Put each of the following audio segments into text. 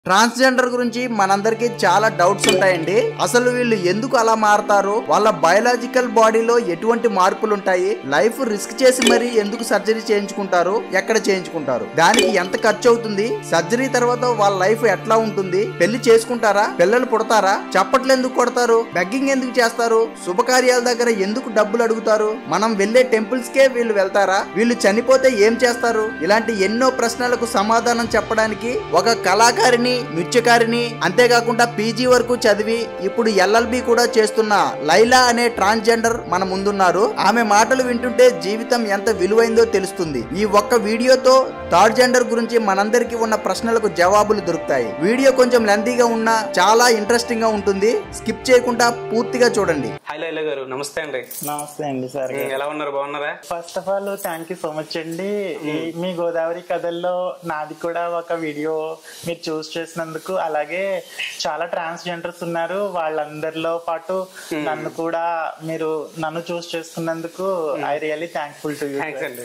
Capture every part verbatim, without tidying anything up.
Transgender గురించి మనందరికీ చాలా డౌట్స్ ఉంటాయండి. అసలు వీళ్ళు ఎందుకు అలా మారతారు, వాళ్ళ బయోలాజికల్ బాడీలో ఎటువంటి మార్పులు ఉంటాయి, లైఫ్ రిస్క్ చేసి మరి ఎందుకు సర్జరీ చేయించుకుంటారు, ఎక్కడ చేయించుకుంటారు, దానికి ఎంత ఖర్చు అవుతుంది, సర్జరీ తర్వాత వాళ్ళ లైఫ్ ఎట్లా ఉంటుంది, పెళ్లి చేసుకుంటారా, పిల్లలు పుడతారా, చప్పట్లు ఎందుకు కొడతారు, బెగ్గింగ్ ఎందుకు చేస్తారు, శుభకార్యాల దగ్గర ఎందుకు డబ్బులు అడుగుతారు, మనం వెళ్లే టెంపుల్స్ కే వీళ్ళు వెళ్తారా, వీళ్ళు చనిపోతే ఏం చేస్తారు, ఇలాంటి ఎన్నో ప్రశ్నలకు సమాధానం చెప్పడానికి ఒక కళాకారిని, నృత్యకారిని, అంతేకాకుండా పీజీ వరకు చదివి ఇప్పుడు ఎల్ఎల్బి కూడా చేస్తున్న లైలా అనే ట్రాన్స్జెండర్ మన ముందున్నారు. ఆమె మాటలు వింటుంటే జీవితం ఎంత విలువైందో తెలుస్తుంది. ఈ ఒక్క వీడియోతో థర్డ్ జెండర్ గురించి మనందరికీ ఉన్న ప్రశ్నలకు జవాబులు దొరుకుతాయి. వీడియో కొంచెం లెంతీగా ఉన్నా చాలా ఇంట్రెస్టింగ్ గా ఉంటుంది. స్కిప్ చేయకుండా పూర్తిగా చూడండి. హాయ్ లైలా గారు, నమస్తే అండి. నమస్తే అండి సార్. ఎలా ఉన్నారు, బాగున్నారా? First of all thank you so much అండి. మీ గోదావరి కథల్లో నాది కూడా ఒక వీడియో మీరు చూస్ చేసినందుకు, అలాగే చాలా ట్రాన్స్జెండర్స్ ఉన్నారు, వాళ్ళందరిలో పాటు నన్ను కూడా మీరు నన్ను చూస్ చేసుకున్నందుకు I really thankful to you. Thanks అండి.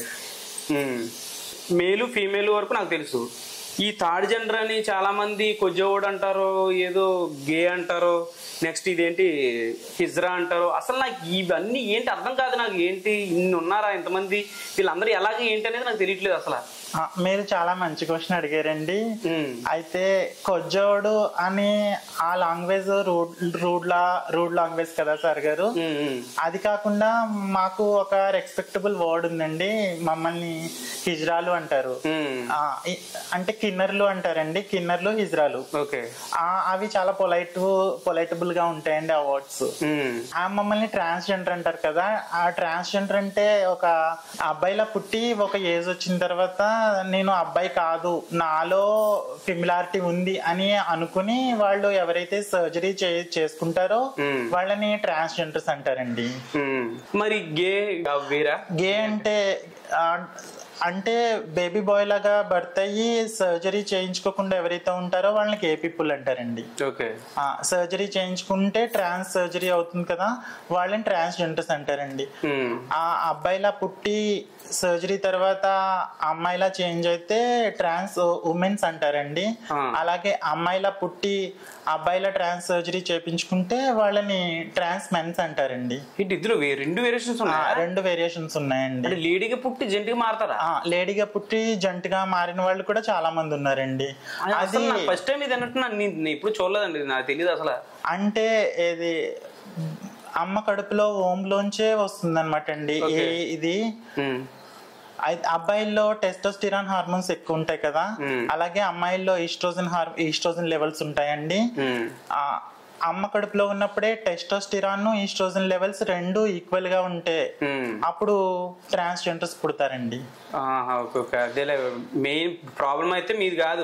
మేలు ఫీమేల్ వరకు నాకు తెలుసు. ఈ థర్డ్ జెండర్ అని చాలా మంది కొజ్జోడు అంటారు, ఏదో గే అంటారు, నెక్స్ట్ ఇదేంటి హిజ్రా అంటారు. అసలు నాకు ఇవన్నీ ఏంటి అర్థం కాదు. నాకు ఏంటి ఇన్ని ఉన్నారా, ఇంతమంది, వీళ్ళందరూ ఎలాగ ఏంటి అనేది నాకు తెలియట్లేదు అసలు. మీరు చాలా మంచి క్వశ్చన్ అడిగారండి. అయితే కొజ్జోడు అని ఆ లాంగ్వేజ్ రూడ్ రూడ్ లా రూడ్ లాంగ్వేజ్ కదా సార్ గారు. అది కాకుండా మాకు ఒక రెస్పెక్టబుల్ వర్డ్ ఉందండి, మమ్మల్ని హిజ్రాలు అంటారు. అంటే కిన్నర్లు అంటారండి, కిన్నర్లు హిజ్రాలు. అవి చాలా పొలైట్ పొలైటబుల్ గా ఉంటాయండి ఆ వర్డ్స్. మమ్మల్ని ట్రాన్స్జెండర్ అంటారు కదా. ఆ ట్రాన్స్జెండర్ అంటే ఒక అబ్బాయిలా పుట్టి ఒక ఏజ్ వచ్చిన తర్వాత నేను అబ్బాయి కాదు, నాలో సిమిలారిటీ ఉంది అని అనుకుని వాళ్ళు ఎవరైతే సర్జరీ చేసుకుంటారో వాళ్ళని ట్రాన్స్జెండర్స్ అంటారండి. మరి గే గే అంటే అంటే బేబీ బాయ్ లాగా బర్త్ అయ్యి సర్జరీ చేయించుకోకుండా ఎవరైతే ఉంటారో వాళ్ళని గే పీపుల్ అంటారండి. సర్జరీ చేయించుకుంటే ట్రాన్స్ సర్జరీ అవుతుంది కదా, వాళ్ళని ట్రాన్స్జెండర్స్ అంటారండి. ఆ అబ్బాయిలా పుట్టి సర్జరీ తర్వాత అమ్మాయిలా చేంజ్ అయితే ట్రాన్స్ ఉమెన్స్ అంటారండి. అలాగే అమ్మాయిలా పుట్టి అబ్బాయిలా ట్రాన్స్ సర్జరీ చేయించుకుంటే వాళ్ళని ట్రాన్స్ మెన్స్ అంటారండి. రెండు వేరియేషన్స్ రెండు వేరియేషన్స్ ఉన్నాయండి. లేడీగా పుట్టి జంటగా మారతారా? లేడీగా పుట్టి జంటగా మారిన వాళ్ళు కూడా చాలా మంది ఉన్నారండి. అది ఫస్ట్ టైం ఇది అన్నట్టు నేను ఎప్పుడు చూడలేదండి, నాకు తెలియదు అసలు. అంటే ఇది అమ్మ కడుపులో ఓంలోంచే వస్తుంది అనమాట అండి ఇది. అబ్బాయిల్లో టెస్టోస్టిరాన్ హార్మోన్స్ ఎక్కువ ఉంటాయి కదా, అలాగే అమ్మాయిల్లో ఈస్ట్రోజన్ హార్ ఈస్ట్రోజన్ లెవెల్స్ ఉంటాయండి. అమ్మ కడుపులో ఉన్నప్పుడే టెస్టోస్టిరాన్ ఈస్ట్రోజన్ లెవెల్స్ రెండు ఈక్వల్ గా ఉంటే అప్పుడు ట్రాన్స్జెండర్స్ పుడతారండి. మెయిన్ ప్రాబ్లం అయితే మీది కాదు,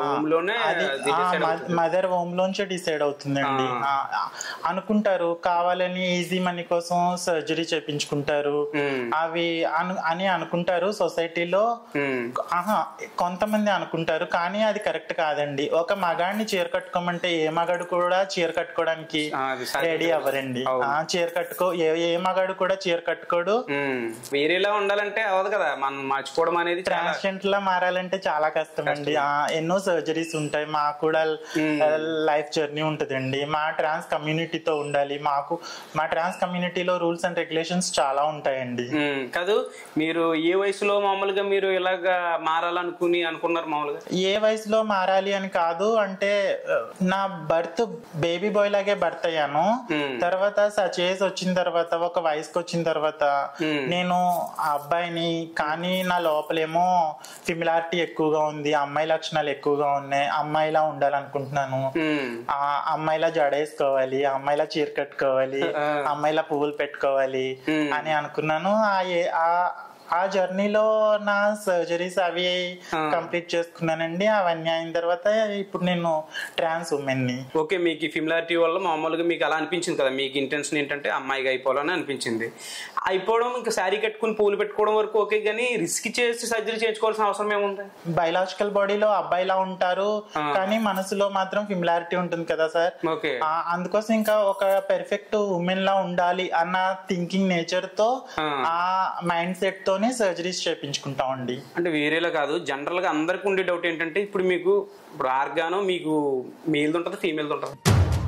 మదర్ హోమ్ లోంచే డిసైడ్ అవుతుందండి. అనుకుంటారు కావాలని ఈజీ మనీ కోసం సర్జరీ చేయించుకుంటారు అవి అని అనుకుంటారు సొసైటీలో. ఆహా కొంతమంది అనుకుంటారు, కానీ అది కరెక్ట్ కాదండి. ఒక మగాడిని చీర కట్టుకోమంటే ఏ మగాడు కూడా చీర కట్టుకోవడానికి రెడీ అవ్వరండి. చీర కట్టుకో ఏ మగాడు కూడా చీర కట్టుకోడు. వేరేలా ఉండాలంటే అవదు కదా, మనం మార్చుకోవడం అనేది. ట్రాన్స్జెండర్ లా మారాలంటే చాలా కష్టం అండి. ఎన్నో సర్జరీస్ ఉంటాయి, మాకు కూడా లైఫ్ జర్నీ ఉంటుందండి. మా ట్రాన్స్ కమ్యూనిటీతో ఉండాలి. మాకు మా ట్రాన్స్ కమ్యూనిటీలో రూల్స్ అండ్ రెగ్యులేషన్స్ చాలా ఉంటాయండి. కాదు, మీరు ఏ వయసులో మామూలుగా మీరు ఇలాగా మారాలనుకుని అనుకున్నారు? మామూలుగా ఏ వయసులో మారాలి అని కాదు, అంటే నా బర్త్ బేబీ బాయ్ లాగే బర్త్ అయ్యాను. తర్వాత సచ్ ఏజ్ వచ్చిన తర్వాత ఒక వయసుకి వచ్చిన తర్వాత నేను ఆ అబ్బాయిని, కానీ నా లోపలేమో సిమిలారిటీ ఎక్కువగా ఉంది, అమ్మాయి లక్షణాలు ఎక్కువగా ఉన్నాయి, అమ్మాయిలా ఉండాలనుకుంటున్నాను, ఆ అమ్మాయిలా జడేసుకోవాలి, అమ్మాయిలా చీర కట్టుకోవాలి, అమ్మాయిలా పువ్వులు పెట్టుకోవాలి అని అనుకున్నాను. ఆ ఆ జర్నీలో నా సర్జరీస్ అవి కంప్లీట్ చేసుకున్నానండి. అవన్నీ అయిన తర్వాత ఇప్పుడు నేను ట్రాన్స్ ఉమెన్ ని. ఓకే, మీకు సిమిలారిటీ వల్ల మామూలుగా మీకు అలా అనిపించింది కదా, మీకు ఇంటెన్షన్ ఏంటంటే అమ్మాయిగా అయిపోవాలని అనిపించింది. అయిపోవడం ఇంకా శారీ కట్టుకుని పూలు పెట్టుకోవడం వరకు ఓకే, కానీ రిస్క్ చేసి సర్జరీ చేయించుకోవాల్సిన అవసరం ఏముంది? బయలాజికల్ బాడీలో అబ్బాయిలా ఉంటారు, కానీ మనసులో మాత్రం సిమిలారిటీ ఉంటుంది కదా సార్. అందుకోసం ఇంకా ఒక పెర్ఫెక్ట్ ఉమెన్ లా ఉండాలి అన్న థింకింగ్ నేచర్ తో, ఆ మైండ్ సెట్ తో ఇంట్లోనే సర్జరీస్ చేయించుకుంటాం అండి. అంటే వేరేలా కాదు, జనరల్ గా అందరికి ఉండే డౌట్ ఏంటంటే ఇప్పుడు మీకు ఇప్పుడు ఆర్గానో మీకు మేల్ ఉంటుంది ఫీమేల్ ఉంటుంది.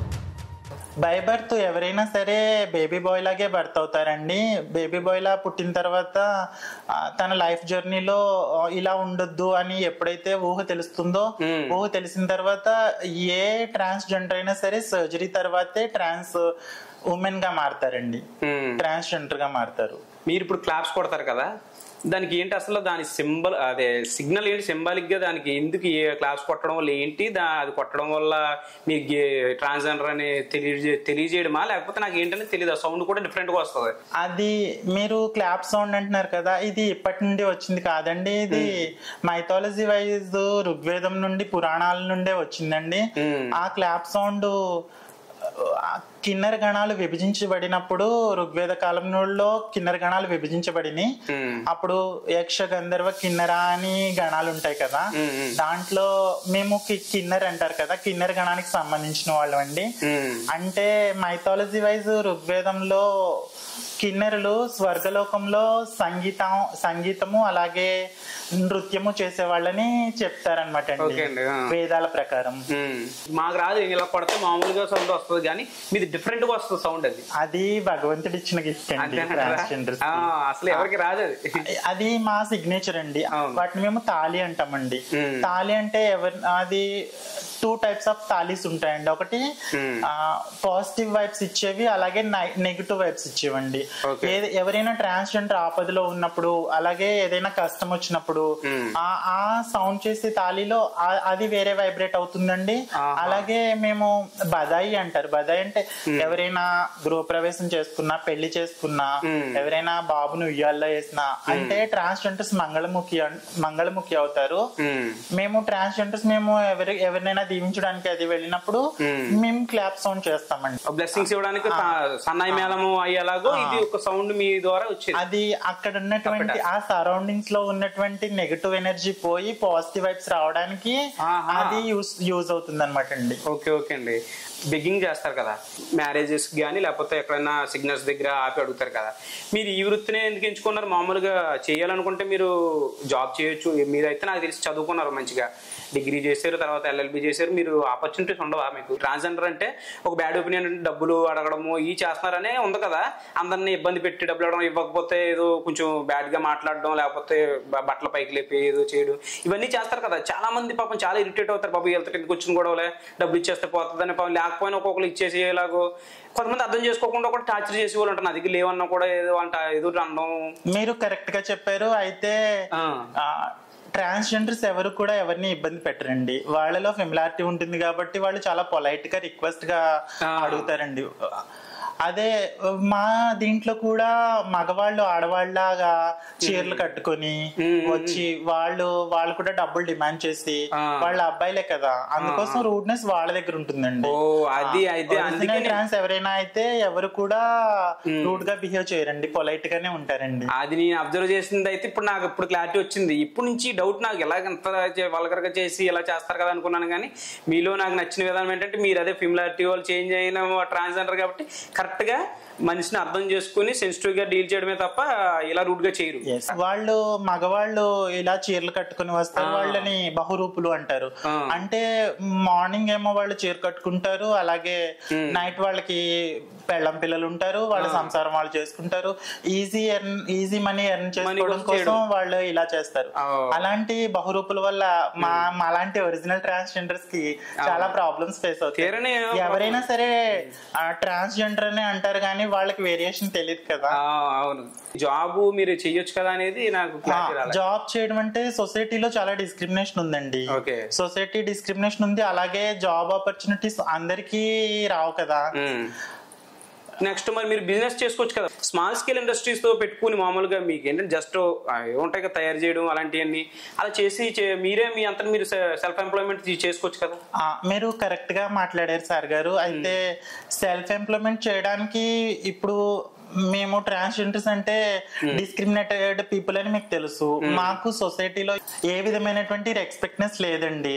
బై బర్త్ ఎవరైనా సరే బేబీ బాయ్ లాగే బర్త్ అవుతారండి. బేబీ బాయ్ లా పుట్టిన తర్వాత తన లైఫ్ జర్నీలో ఇలా ఉండొద్దు అని ఎప్పుడైతే ఊహ తెలుస్తుందో, ఊహ తెలిసిన తర్వాత ఏ ట్రాన్స్ జెండర్ అయినా సరే సర్జరీ తర్వాతే ట్రాన్స్ ఉమెన్ గా మారతారండి, ట్రాన్స్ జెండర్ గా మారతారు. మీరు ఇప్పుడు క్లాప్స్ కొడతారు కదా, దానికి ఏంటి అసలు దాని సింబల్ అదే సిగ్నల్ ఏంటి, సింబాలిక్ గా దానికి ఎందుకు క్లాప్స్ కొట్టడం వల్ల ఏంటి, అది కొట్టడం వల్ల మీకు ట్రాన్స్జెండర్ అని తెలియజే తెలియజేయడమా లేకపోతే నాకు ఏంటనే తెలియదు, సౌండ్ కూడా డిఫరెంట్ గా వస్తుంది. అది మీరు క్లాప్ సౌండ్ అంటున్నారు కదా, ఇది ఇప్పటి నుండి వచ్చింది కాదండి. ఇది మైథాలజీ వైజ్ ఋగ్వేదం నుండి పురాణాల నుండే వచ్చిందండి. ఆ క్లాప్ సౌండ్ కిన్నెర గణాలు విభజించబడినప్పుడు ఋగ్వేద కాలంలో కిన్నెర గణాలు విభజించబడినాయి. అప్పుడు యక్ష గంధర్వ కిన్నెర అని గణాలు ఉంటాయి కదా, దాంట్లో మేము కిన్నెర అంటారు కదా, కిన్నెర గణానికి సంబంధించిన వాళ్ళం అండి. అంటే మైథాలజీ వైజ్ ఋగ్వేదంలో కిన్నెరలు స్వర్గలోకంలో సంగీతం సంగీతము అలాగే నృత్యము చేసే వాళ్ళని చెప్తారనమాట అండి వేదాల ప్రకారం. మాకు రాదు, ఇలా కొడితే మామూలుగా సౌండ్ వస్తుంది కానీ మీది డిఫరెంట్ గా వస్తుంది సౌండ్. అది అది భగవంతుడు ఇచ్చిన గిఫ్ట్ అండి. అసలు ఎవరికి రాదు అది. అది మా సిగ్నేచర్ అండి. వాటిని మేము తాళి అంటామండి. తాళి అంటే ఎవరి అది టూ టైప్స్ ఆఫ్ తాళీస్ ఉంటాయండి. ఒకటి పాజిటివ్ వైబ్స్ ఇచ్చేవి, అలాగే నెగిటివ్ వైబ్స్ ఇచ్చేవండి. ఎవరైనా ట్రాన్స్జెండర్ ఆపదలో ఉన్నప్పుడు అలాగే ఏదైనా కష్టం వచ్చినప్పుడు ఆ సౌండ్ చేసే తాళిలో అది వేరే వైబ్రేట్ అవుతుందండి. అలాగే మేము బదాయి అంటారు. బదాయి అంటే ఎవరైనా గృహప్రవేశం చేసుకున్నా, పెళ్లి చేసుకున్నా, ఎవరైనా బాబును ఉయ్యాల్లో వేసినా అంటే ట్రాన్స్జెండర్స్ మంగళముఖి మంగళముఖి అవుతారు. మేము ట్రాన్స్జెండర్స్ మేము ఎవరి ఎవరినైనా దీవించడానికి అది వెళ్ళినప్పుడు మేము క్లాప్ సౌండ్ చేస్తామండి. బ్లెస్సింగ్స్ ఇవ్వడానికి సన్నాయి మేళము అయ్యేలాగో ఇది ఒక సౌండ్ మీ ద్వారా వచ్చేది. అది అక్కడ ఉన్నటువంటి ఆ సరౌండింగ్స్ లో ఉన్నటువంటి నెగటివ్ ఎనర్జీ పోయి పాజిటివ్ వైబ్స్ రావడానికి అది యూస్ యూజ్ అవుతుంది అనమాట అండి. ఓకే ఓకే అండి. బెగ్గింగ్ చేస్తారు కదా మ్యారేజెస్ కానీ లేకపోతే ఎక్కడైనా సిగ్నల్స్ దగ్గర ఆపి అడుగుతారు కదా, మీరు ఈ వృత్తిని ఎందుకు ఎంచుకున్నారు? మామూలుగా చేయాలనుకుంటే మీరు జాబ్ చేయొచ్చు. మీరైతే నాకు తెలిసి చదువుకున్నారు, మంచిగా డిగ్రీ చేశారు, తర్వాత ఎల్ఎల్బి చేశారు, మీరు ఆపర్చునిటీస్ ఉండవా మీకు? ట్రాన్స్జెండర్ అంటే ఒక బ్యాడ్ ఒపీనియన్ అంటే డబ్బులు అడగడము ఈ చేస్తున్నారనే ఉంది కదా, అందరినీ ఇబ్బంది పెట్టి డబ్బులు అడగడం, ఇవ్వకపోతే ఏదో కొంచెం బ్యాడ్ గా మాట్లాడడం, లేకపోతే బట్టల పైకి లేపి ఏదో చేయడం, ఇవన్నీ చేస్తారు కదా. చాలా మంది పాపం చాలా ఇరిటేట్ అవుతారు, పాపం వెళ్తే ఎందుకు వచ్చిన గొడవలే, డబ్బులు ఇచ్చేస్తే పోతుందని, పాపం లేకపోయినా ఒక్కొక్కరు ఇచ్చేసేలాగో. కొంతమంది అర్థం చేసుకోకుండా కూడా టార్చర్ చేసే వాళ్ళు ఉంటారు, అది లేవన్నా కూడా ఏదో అంట ఏదో అనడం. మీరు కరెక్ట్ గా చెప్పారు. అయితే ట్రాన్స్జెండర్స్ ఎవరు కూడా ఎవరిని ఇబ్బంది పెట్టరండి. వాళ్ళలో ఫెమిలారిటీ ఉంటుంది కాబట్టి వాళ్ళు చాలా పొలైట్ గా రిక్వెస్ట్ గా అడుగుతారండి. అదే మా దీంట్లో కూడా మగవాళ్ళు ఆడవాళ్ళలాగా చీరలు కట్టుకొని వచ్చి వాళ్ళు వాళ్ళు కూడా డబ్బులు డిమాండ్ చేసి, వాళ్ళ అబ్బాయిలే కదా, అందుకోసం రూడ్నెస్ వాళ్ళ దగ్గర ఉంటుందండి. ట్రాన్స్ ఎవరైనా అయితే ఎవరు కూడా రూడ్ గా బిహేవ్ చేయరండి, పొలైట్ గానే ఉంటారండి. అది నేను అబ్జర్వ్ చేసింది. అయితే ఇప్పుడు నాకు ఇప్పుడు క్లారిటీ వచ్చింది. ఇప్పుడు నుంచి డౌట్ నాకు ఎలాగంత వల్గర్ గా చేసి ఎలా చేస్తారు కదా అనుకున్నాను, కానీ మీలో నాకు నచ్చిన విధానం ఏంటంటే మీరు అదే ఫెమిలారిటీ వాళ్ళు చేంజ్ అయిన ట్రాన్స్జెండర్ కాబట్టి కరెక్ట్ గా మనిషిని అర్థం చేసుకుని సెన్సిటివ్ గా డీల్ చేయడమే తప్ప ఇలా రూట్ గా చేయరు. వాళ్ళు మగవాళ్ళు ఇలా చీరలు కట్టుకుని వస్తారు, వాళ్ళని బహురూపులు అంటారు. అంటే మార్నింగ్ ఏమో వాళ్ళు చీర కట్టుకుంటారు, అలాగే నైట్ వాళ్ళకి పెళ్ళం పిల్లలు ఉంటారు, వాళ్ళ సంసారం వాళ్ళు చేసుకుంటారు, easy earn easy money earn చేసుకోవడం కోసం వాళ్ళు ఇలా చేస్తారు. అలాంటి బహురూపుల వల్ల మా అలాంటి ఒరిజినల్ ట్రాన్స్జెండర్స్ కి చాలా ప్రాబ్లమ్స్ ఫేస్ అవుతాయి. ఎవరైనా సరే ట్రాన్స్జెండర్ అని అంటారు కానీ వాళ్ళకి వేరియేషన్ తెలియదు కదా. అవును, జాబ్ మీరు చెయ్యొచ్చు కదా అనేది నాకు. జాబ్ చేయడం అంటే సొసైటీలో చాలా డిస్క్రిమినేషన్ ఉందండి. సొసైటీ డిస్క్రిమినేషన్ ఉంది, అలాగే జాబ్ ఆపర్చునిటీస్ అందరికీ రావు కదా. నెక్స్ట్ మరి మీరు బిజినెస్ చేసుకోవచ్చు కదా, స్మాల్ స్కేల్ ఇండస్ట్రీస్ తో పెట్టుకుని మామూలుగా మీకు ఏంటంటే జస్ట్ ఉంటాయి కదా తయారు చేయడం అలాంటివన్నీ అలా చేసి మీరే మీ అంతా మీరు సెల్ఫ్ ఎంప్లాయ్మెంట్ చేసుకోవచ్చు కదా. మీరు కరెక్ట్ గా మాట్లాడారు సార్ గారు. అయితే సెల్ఫ్ ఎంప్లాయ్మెంట్ చేయడానికి ఇప్పుడు మేము ట్రాన్స్జెండర్స్ అంటే డిస్క్రిమినేటెడ్ పీపుల్ అని మీకు తెలుసు. మాకు సొసైటీలో ఏ విధమైనటువంటి రెస్పెక్ట్నెస్ లేదండి.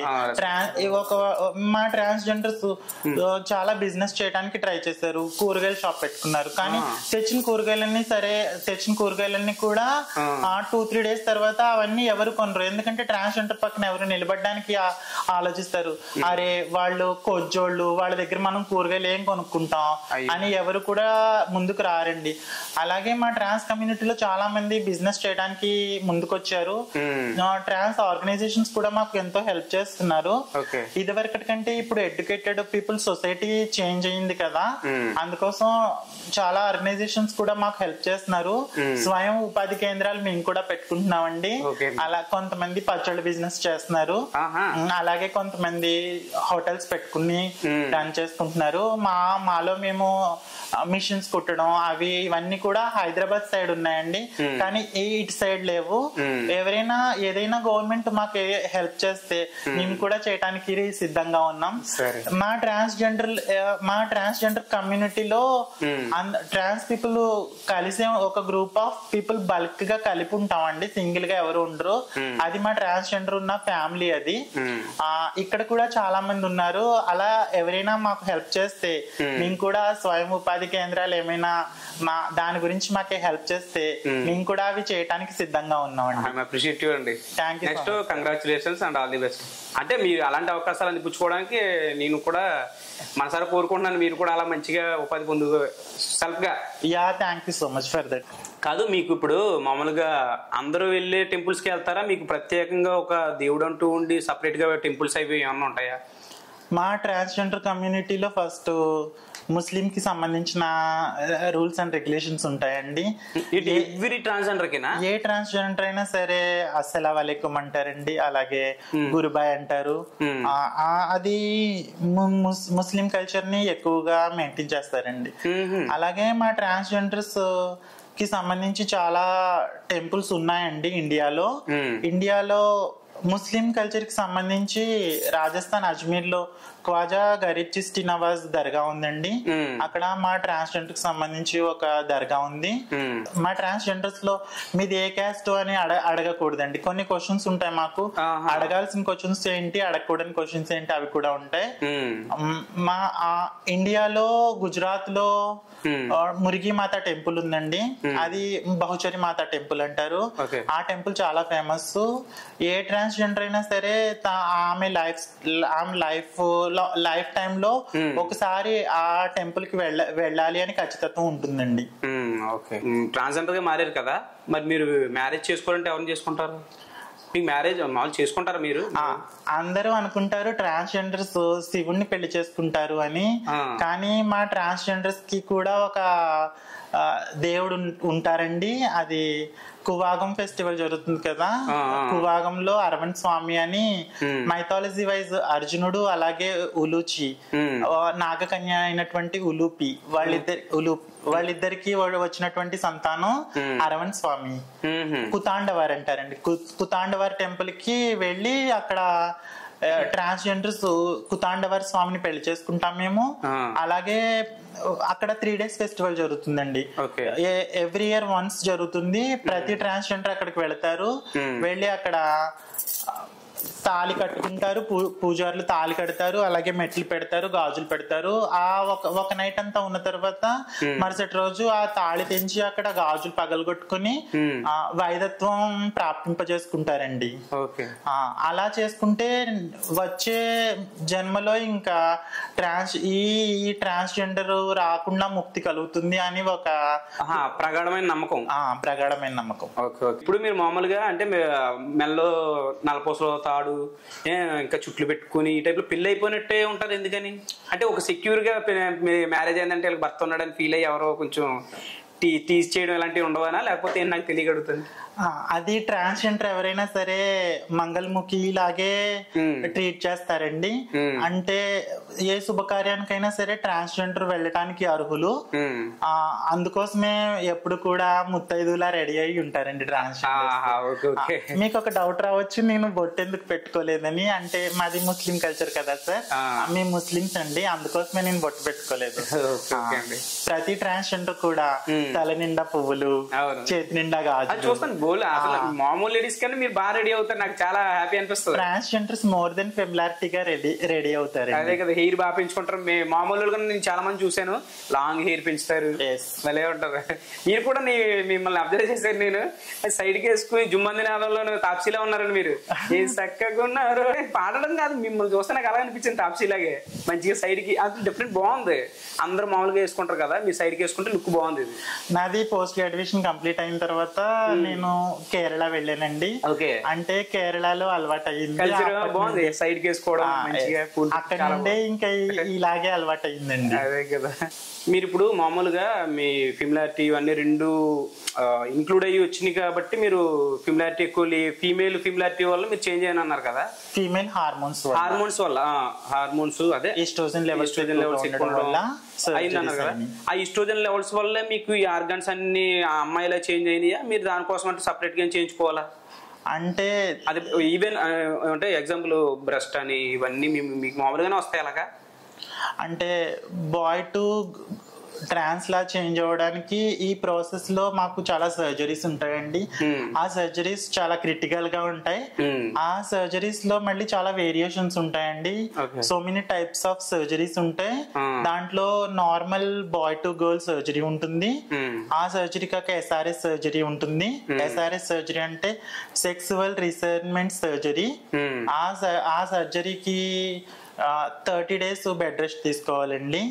ఒక మా ట్రాన్స్జెండర్స్ చాలా బిజినెస్ చేయడానికి ట్రై చేశారు, కూరగాయల షాప్ పెట్టుకున్నారు. కానీ తెచ్చిన కూరగాయలన్నీ సరే తెచ్చిన కూరగాయలన్నీ కూడా టూ త్రీ డేస్ తర్వాత అవన్నీ ఎవరు కొనరు. ఎందుకంటే ట్రాన్స్జెండర్ పక్కన ఎవరు నిలబడడానికి ఆలోచిస్తారు. అరే వాళ్ళు కొజ్జోళ్ళు, వాళ్ళ దగ్గర మనం కూరగాయలు ఏం కొనుక్కుంటాం అని ఎవరు కూడా ముందుకు రారండి. అలాగే మా ట్రాన్స్ కమ్యూనిటీలో చాలా మంది బిజినెస్ చేయడానికి ముందుకొచ్చారు. ట్రాన్స్ ఆర్గనైజేషన్స్ కూడా మాకు ఎంతో హెల్ప్ చేస్తున్నారు. ఇదివరకటి కంటే ఇప్పుడు ఎడ్యుకేటెడ్ పీపుల్ సొసైటీ చేంజ్ అయింది కదా, అందుకోసం చాలా ఆర్గనైజేషన్స్ కూడా మాకు హెల్ప్ చేస్తున్నారు. స్వయం ఉపాధి కేంద్రాలు మేము కూడా పెట్టుకుంటున్నామండి. అలా కొంతమంది పచ్చళ్ళ బిజినెస్ చేస్తున్నారు, అలాగే కొంతమంది హోటల్స్ పెట్టుకుని రన్ చేసుకుంటున్నారు. మా మాలో మేము మిషన్స్ కుట్టడం అవి ఇవన్నీ కూడా హైదరాబాద్ సైడ్ ఉన్నాయండి, కానీ ఇటు సైడ్ లేవు. ఎవరైనా ఏదైనా గవర్నమెంట్ మాకు హెల్ప్ చేస్తే మేము కూడా చేయడానికి సిద్ధంగా ఉన్నాం. మా ట్రాన్స్జెండర్ మా ట్రాన్స్జెండర్ కమ్యూనిటీలో ట్రాన్స్ పీపుల్ కలిసి ఒక గ్రూప్ ఆఫ్ పీపుల్ బల్క్ గా కలిపి ఉంటామండి, సింగిల్ గా ఎవరు ఉండరు. అది మా ట్రాన్స్జెండర్ ఉన్న ఫ్యామిలీ. అది ఇక్కడ కూడా చాలా మంది ఉన్నారు. అలా ఎవరైనా మాకు హెల్ప్ చేస్తే మేము కూడా స్వయం ఉపాధి కేంద్రాలు ఏమైనా మా దాని గురించి మాకే హెల్ప్ చేస్తే మేము కూడా అవి చేయడానికి సిద్ధంగా ఉన్నామండి. అప్రిషియేటివ్ అండి. Thank you. Next congratulations and all the best. అంటే మీరు అలాంటి అవకాశాలు అందిపుచ్చుకోవడానికి నేను కూడా మనసారా కోరుకుంటున్నాను. మీరు కూడా అలా మంచిగా ఉపాధి పొందు సెల్ఫ్ గా. Yeah thank you so much for that. కాదు, మీకు ఇప్పుడు మామూలుగా అందరూ వెళ్ళే టెంపుల్స్ కి వెళ్తారా? మీకు ప్రత్యేకంగా ఒక దేవుడు అంటూ ఉండి సపరేట్ గా టెంపుల్స్ అవి ఏమన్నా ఉంటాయా? మా ట్రాన్స్జెండర్ కమ్యూనిటీలో ఫస్ట్ ముస్లిం కి సంబంధించిన రూల్స్ అండ్ రెగ్యులేషన్స్ ఉంటాయండి. ఎవ్రీ ట్రాన్స్జెండర్ కినా ఏ ట్రాన్స్జెండర్ అయినా సరే అస్సలాం అలైకుం అంటారండి, అలాగే గురుబాయ్ అంటారు. అది ముస్లిం కల్చర్ ని ఎక్కువగా మెయింటైన్ చేస్తారండి. అలాగే మా ట్రాన్స్జెండర్స్ కి సంబంధించి చాలా టెంపుల్స్ ఉన్నాయండి ఇండియాలో. ఇండియాలో ముస్లిం కల్చర్ కి సంబంధించి రాజస్థాన్ అజ్మీర్ లో ఖ్వాజా గరీబ్ చిస్టి నవాజ్ దర్గా ఉందండి. అక్కడ మా ట్రాన్స్జెండర్ కి సంబంధించి ఒక దర్గా ఉంది. మా ట్రాన్స్జెండర్స్ లో మీది ఏ క్యాస్ట్ అని అడ అడగకూడదండి. కొన్ని క్వశ్చన్స్ ఉంటాయి మాకు. అడగాల్సిన క్వశ్చన్స్ ఏంటి, అడగకూడని క్వశ్చన్స్ ఏంటి, అవి కూడా ఉంటాయి. మా ఇండియాలో గుజరాత్ లో మురిగి మాత టెంపుల్ ఉందండి. అది బహుచరి మాత టెంపుల్ అంటారు. ఆ టెంపుల్ చాలా ఫేమస్. ఏ ట్రాన్స్జెండర్ అయినా సరే ఆమె లైఫ్ ఆమె లైఫ్ లైఫ్ టైమ్ లో ఒకసారి ఆ టెంపుల్ కి వెళ్ళ వెళ్ళాలి అని ఖచ్చితత్వం ఉంటుందండి. ట్రాన్స్జెండర్ గా మారారు కదా, మరి మీరు మ్యారేజ్ చేసుకోవాలంటే ఎవరిని చేసుకుంటారు? మీకు మ్యారేజ్ మామూలు చేసుకుంటారా మీరు? అందరూ అనుకుంటారు ట్రాన్స్జెండర్స్ శివుణ్ణి పెళ్లి చేసుకుంటారు అని, కానీ మా ట్రాన్స్జెండర్స్ కి కూడా ఒక దేవుడు ఉంటారండి. అది కువాగం ఫెస్టివల్ జరుగుతుంది కదా, కువాగంలో అరవింద్ స్వామి అని మైథాలజీ వైజ్ అర్జునుడు, అలాగే ఉలూచి నాగకన్య అయినటువంటి ఉలూపి, వాళ్ళిద్దరి ఉలూపి వాళ్ళిద్దరికి వచ్చినటువంటి సంతానం అరవింద్ స్వామి. కుతాండవార్ అంటారండి. కుతాండవార్ టెంపుల్ కి వెళ్ళి అక్కడ ట్రాన్స్జెండర్స్ కుతాండవార్ స్వామిని పెళ్లి చేసుకుంటాం మేము. అలాగే అక్కడ త్రీ డేస్ ఫెస్టివల్ జరుగుతుందండి. ఎవ్రీ ఇయర్ వన్స్ జరుగుతుంది. ప్రతి ట్రాన్స్జెండర్ అక్కడికి వెళతారు. వెళ్ళి అక్కడ తాళి కట్టుకుంటారు, పూజారులు తాళి కడతారు, అలాగే మెట్లు పెడతారు, గాజులు పెడతారు. ఆ ఒక ఒక నైట్ అంతా ఉన్న తర్వాత మరుసటి రోజు ఆ తాళి తెంచి అక్కడ గాజులు పగలగొట్టుకుని ఆ వైదత్వం ప్రాప్తింపజేసుకుంటారండి. అలా చేసుకుంటే వచ్చే జన్మలో ఇంకా ట్రాన్స్ ఈ ట్రాన్స్జెండర్ రాకుండా ముక్తి కలుగుతుంది అని ఒక ప్రగాఢమైన నమ్మకం. ప్రగాఢమైన నమ్మకం. ఇప్పుడు మీరు మామూలుగా అంటే మెల్లో నలపోసలో తాడు ఇంకా చుట్లు పెట్టుకుని ఈ టైప్ లో పెళ్లి అయిపోయినట్టే ఉంటది. ఎందుకని అంటే ఒక సెక్యూర్ గా మ్యారేజ్ అయిందంటే భర్త ఉన్నాడని ఫీల్ అయ్యి ఎవరో కొంచెం టీ తీసి చేయడం ఇలాంటివి ఉండవనా, లేకపోతే నాకు తెలియగలుగుతుంది? అది ట్రాన్స్జెండర్ ఎవరైనా సరే మంగళముఖి లాగే ట్రీట్ చేస్తారండి. అంటే ఏ శుభకార్యానికైనా సరే ట్రాన్స్జెండర్ వెళ్ళటానికి అర్హులు. అందుకోసమే ఎప్పుడు కూడా ముత్తైదులా రెడీ అయి ఉంటారండి ట్రాన్స్జెండర్. మీకు ఒక డౌట్ రావచ్చు, నేను బొట్టు ఎందుకు పెట్టుకోలేదని. అంటే మాది ముస్లిం కల్చర్ కదా సార్, మేము ముస్లిమ్స్ అండి, అందుకోసమే నేను బొట్టు పెట్టుకోలేదు. ప్రతి ట్రాన్స్జెండర్ కూడా తల నిండా పువ్వులు, చేతి నిండా గాజులు చూస్తాను. బోల్ అసలు మామూలు లేడీస్ కన్నా మీరు బాగా రెడీ అవుతారు, నాకు చాలా హ్యాపీ అనిపిస్తుంది. ట్రాన్స్జెండర్స్ మోర్ దెన్ ఫెమిలారిటీగా రెడీ రెడీ అవుతారు. అదే కదా, హెయిర్ బాగా పెంచుకుంటారు. మామూలు నేను చాలా మంది చూసాను, లాంగ్ హెయిర్ పెంచుతారు, భలే ఉంటారు. మీరు కూడా మిమ్మల్ని అబ్జర్వ్ చేశారు నేను, సైడ్ కి వేసుకుని జుమ్మంది నాదంలో తాప్సీలా ఉన్నారండి మీరు. ఏ చక్కగా ఉన్నారు, పాడడం కాదు, మిమ్మల్ని చూస్తే నాకు అలా అనిపించింది తాప్సీలాగే. మంచిగా సైడ్ కి అది డిఫరెంట్ బాగుంది. అందరు మామూలుగా వేసుకుంటారు కదా, మీ సైడ్ కి వేసుకుంటే లుక్ బాగుంది. నాది పోస్ట్ గ్రాడ్యుయేషన్ కంప్లీట్ అయిన తర్వాత నేను కేరళ వెళ్ళానండి. అంటే కేరళలో అలవాటు అయ్యింది, బాగుంది సైడ్ కి వేసుకోవడం మంచిగా. అక్కడ నుండే ఇంకా ఇలాగే అలవాటు అయ్యిందండి. అదే కదా. మీరు ఇప్పుడు మామూలుగా మీ ఫిమిలారిటీ ఇవన్నీ రెండు ఇంక్లూడ్ అయ్యి వచ్చినాయి కాబట్టి మీరు ఫిమిలారిటీ ఎక్కువ, ఫీమేల్ ఫిమిలారిటీ వల్ల మీరు చేంజ్ అయిన అన్నారు కదా. ఫీమేల్ హార్మోన్స్ హార్మోన్స్ వల్ల హార్మోన్స్ అదే ఈస్ట్రోజన్ లెవెల్స్ లెవెల్స్ అయిందన్నారు కదా. ఆ ఈస్ట్రోజన్ లెవెల్స్ వల్ల మీకు ఈ ఆర్గాన్స్ అన్ని ఆ అమ్మాయిలా చేంజ్ అయినాయా, మీరు దానికోసం అంటే సపరేట్ గా చేయించుకోవాలా? అంటే అది ఈవెన్ అంటే ఎగ్జాంపుల్ బ్రెస్ట్ అని ఇవన్నీ మీకు మామూలుగానే వస్తాయి అలాగా? అంటే బాయ్ టు ట్రాన్స్ లా చేంజ్ అవ్వడానికి ఈ ప్రాసెస్ లో మాకు చాలా సర్జరీస్ ఉంటాయండి. ఆ సర్జరీస్ చాలా క్రిటికల్ గా ఉంటాయి. ఆ సర్జరీస్ లో మళ్ళీ చాలా వేరియేషన్స్ ఉంటాయండి. So many types of surgeries ఉంటాయి. దాంట్లో normal boy to girl surgery ఉంటుంది. ఆ సర్జరీ కాక ఎస్ఆర్ఎస్ సర్జరీ ఉంటుంది. ఎస్ఆర్ఎస్ సర్జరీ అంటే సెక్సువల్ రిసైర్మెంట్ సర్జరీ. ఆ సర్జరీకి థర్టీ డేస్ బెడ్ రెస్ట్ తీసుకోవాలండి.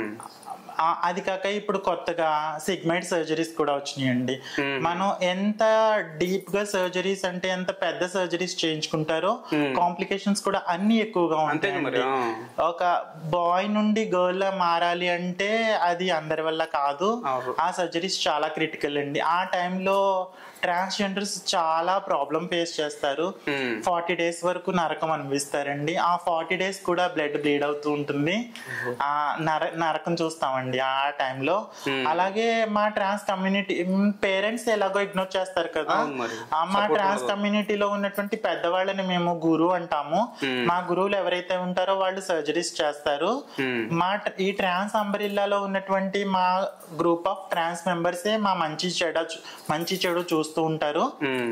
అది కాక ఇప్పుడు కొత్తగా సిగ్మైడ్ సర్జరీస్ కూడా వచ్చినాయండి. మనం ఎంత డీప్ గా సర్జరీస్ అంటే ఎంత పెద్ద సర్జరీస్ చేయించుకుంటారో కాంప్లికేషన్స్ కూడా అన్ని ఎక్కువగా ఉంటాయండి. ఒక బాయ్ నుండి గర్ల్ లా మారాలి అంటే అది అందరి వల్ల కాదు. ఆ సర్జరీస్ చాలా క్రిటికల్ అండి. ఆ టైంలో ట్రాన్స్జెండర్స్ చాలా ప్రాబ్లం ఫేస్ చేస్తారు. ఫార్టీ డేస్ వరకు నరకం అనిపిస్తారండి. ఆ ఫార్టీ డేస్ కూడా బ్లడ్ బ్లీడ్ అవుతూ ఉంటుంది. ఆ నర నరకం చూస్తామండి ఆ టైంలో. అలాగే మా ట్రాన్స్ కమ్యూనిటీ పేరెంట్స్ ఎలాగో ఇగ్నోర్ చేస్తారు కదా, మా ట్రాన్స్ కమ్యూనిటీలో ఉన్నటువంటి పెద్దవాళ్ళని మేము గురువు అంటాము. మా గురువులు ఎవరైతే ఉంటారో వాళ్ళు సర్జరీస్ చేస్తారు. మా ఈ ట్రాన్స్ అంబరిల్లాలో ఉన్నటువంటి మా గ్రూప్ ఆఫ్ ట్రాన్స్ మెంబర్సే మా మంచి చెడు మంచి చెడు చూస్తూ ఉంటారు.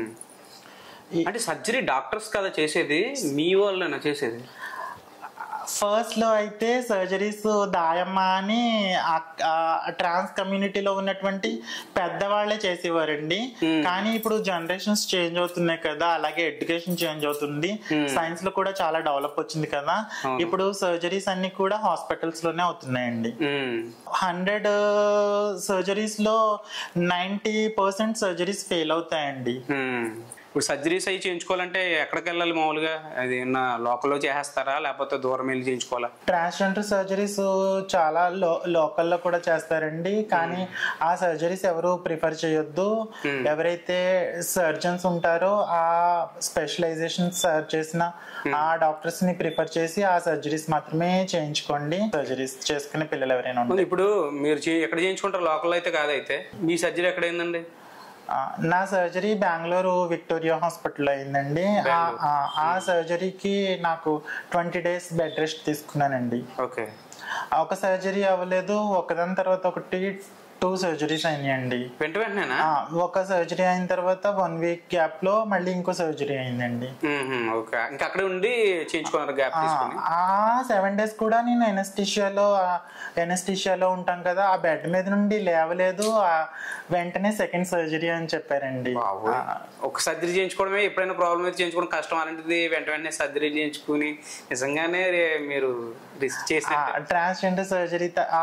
అంటే సర్జరీ డాక్టర్స్ కదా చేసేది, మీ వాళ్ళేనా చేసేది? ఫస్ట్ లో అయితే సర్జరీస్ దాయమ్మ అని ట్రాన్స్ కమ్యూనిటీలో ఉన్నటువంటి పెద్దవాళ్లే చేసేవారండి. కానీ ఇప్పుడు జనరేషన్స్ చేంజ్ అవుతున్నాయి కదా, అలాగే ఎడ్యుకేషన్ చేంజ్ అవుతుంది, సైన్స్ లో కూడా చాలా డెవలప్ వచ్చింది కదా. ఇప్పుడు సర్జరీస్ అన్ని కూడా హాస్పిటల్స్ లోనే అవుతున్నాయండి. హండ్రెడ్ సర్జరీస్ లో నైన్టీ పర్సెంట్ సర్జరీస్ ఫెయిల్ అవుతాయండి. ఇప్పుడు సర్జరీస్ అవి చేయించుకోవాలంటే ఎక్కడికి వెళ్ళాలి మామూలుగా? అది లోకల్లో చేసేస్తారా లేకపోతే దూరం వెళ్ళి చేయించుకోవాలా? ట్రాన్స్జెండర్ సర్జరీస్ చాలా లోకల్లో కూడా చేస్తారండి. కానీ ఆ సర్జరీస్ ఎవరు ప్రిఫర్ చేయొద్దు. ఎవరైతే సర్జన్స్ ఉంటారో ఆ స్పెషలైజేషన్ చేసిన ఆ డాక్టర్స్ ని ప్రిఫర్ చేసి ఆ సర్జరీస్ మాత్రమే చేయించుకోండి. సర్జరీస్ చేసుకునే పిల్లలు ఎవరైనా ఉంటారు. ఇప్పుడు మీరు ఎక్కడ చేయించుకుంటారు? లోకల్ అయితే కాదైతే మీ సర్జరీ ఎక్కడైందండి? నా సర్జరీ బెంగళూరు విక్టోరియా హాస్పిటల్ అయిందండి. ఆ సర్జరీకి నాకు ట్వంటీ డేస్ బెడ్ రెస్ట్ తీసుకున్నానండి. ఓకే. ఒక సర్జరీ అవ్వలేదు, ఒకదాని తర్వాత ఒకటి టూ సర్జరీస్ అయినాయండి వెంట వెంటనే. ఒక సర్జరీ అయిన తర్వాత వన్ వీక్ గ్యాప్ లో మళ్ళీ ఇంకో సర్జరీ అయిందండి. ఇంకా అక్కడ ఉండి చేయించుకున్నారు గ్యాప్ తీసుకొని. ఆ సెవెన్ డేస్ కూడా నేను ఎనస్థిషియాలో ఎనస్థిషియాలో ఉంటాం కదా, ఆ బెడ్ మీద నుండి లేవలేదు. వెంటనే సెకండ్ సర్జరీ అని చెప్పారండి. ఒక సర్జరీ చేయించుకోవడమే ఎప్పుడైనా ప్రాబ్లం అయితే చేయించుకోవడం కష్టం, అలాంటిది వెంట వెంటనే సర్జరీ చేయించుకుని నిజంగానే మీరు రిస్క్ చేసి ట్రాన్స్జెండర్ సర్జరీ ఆ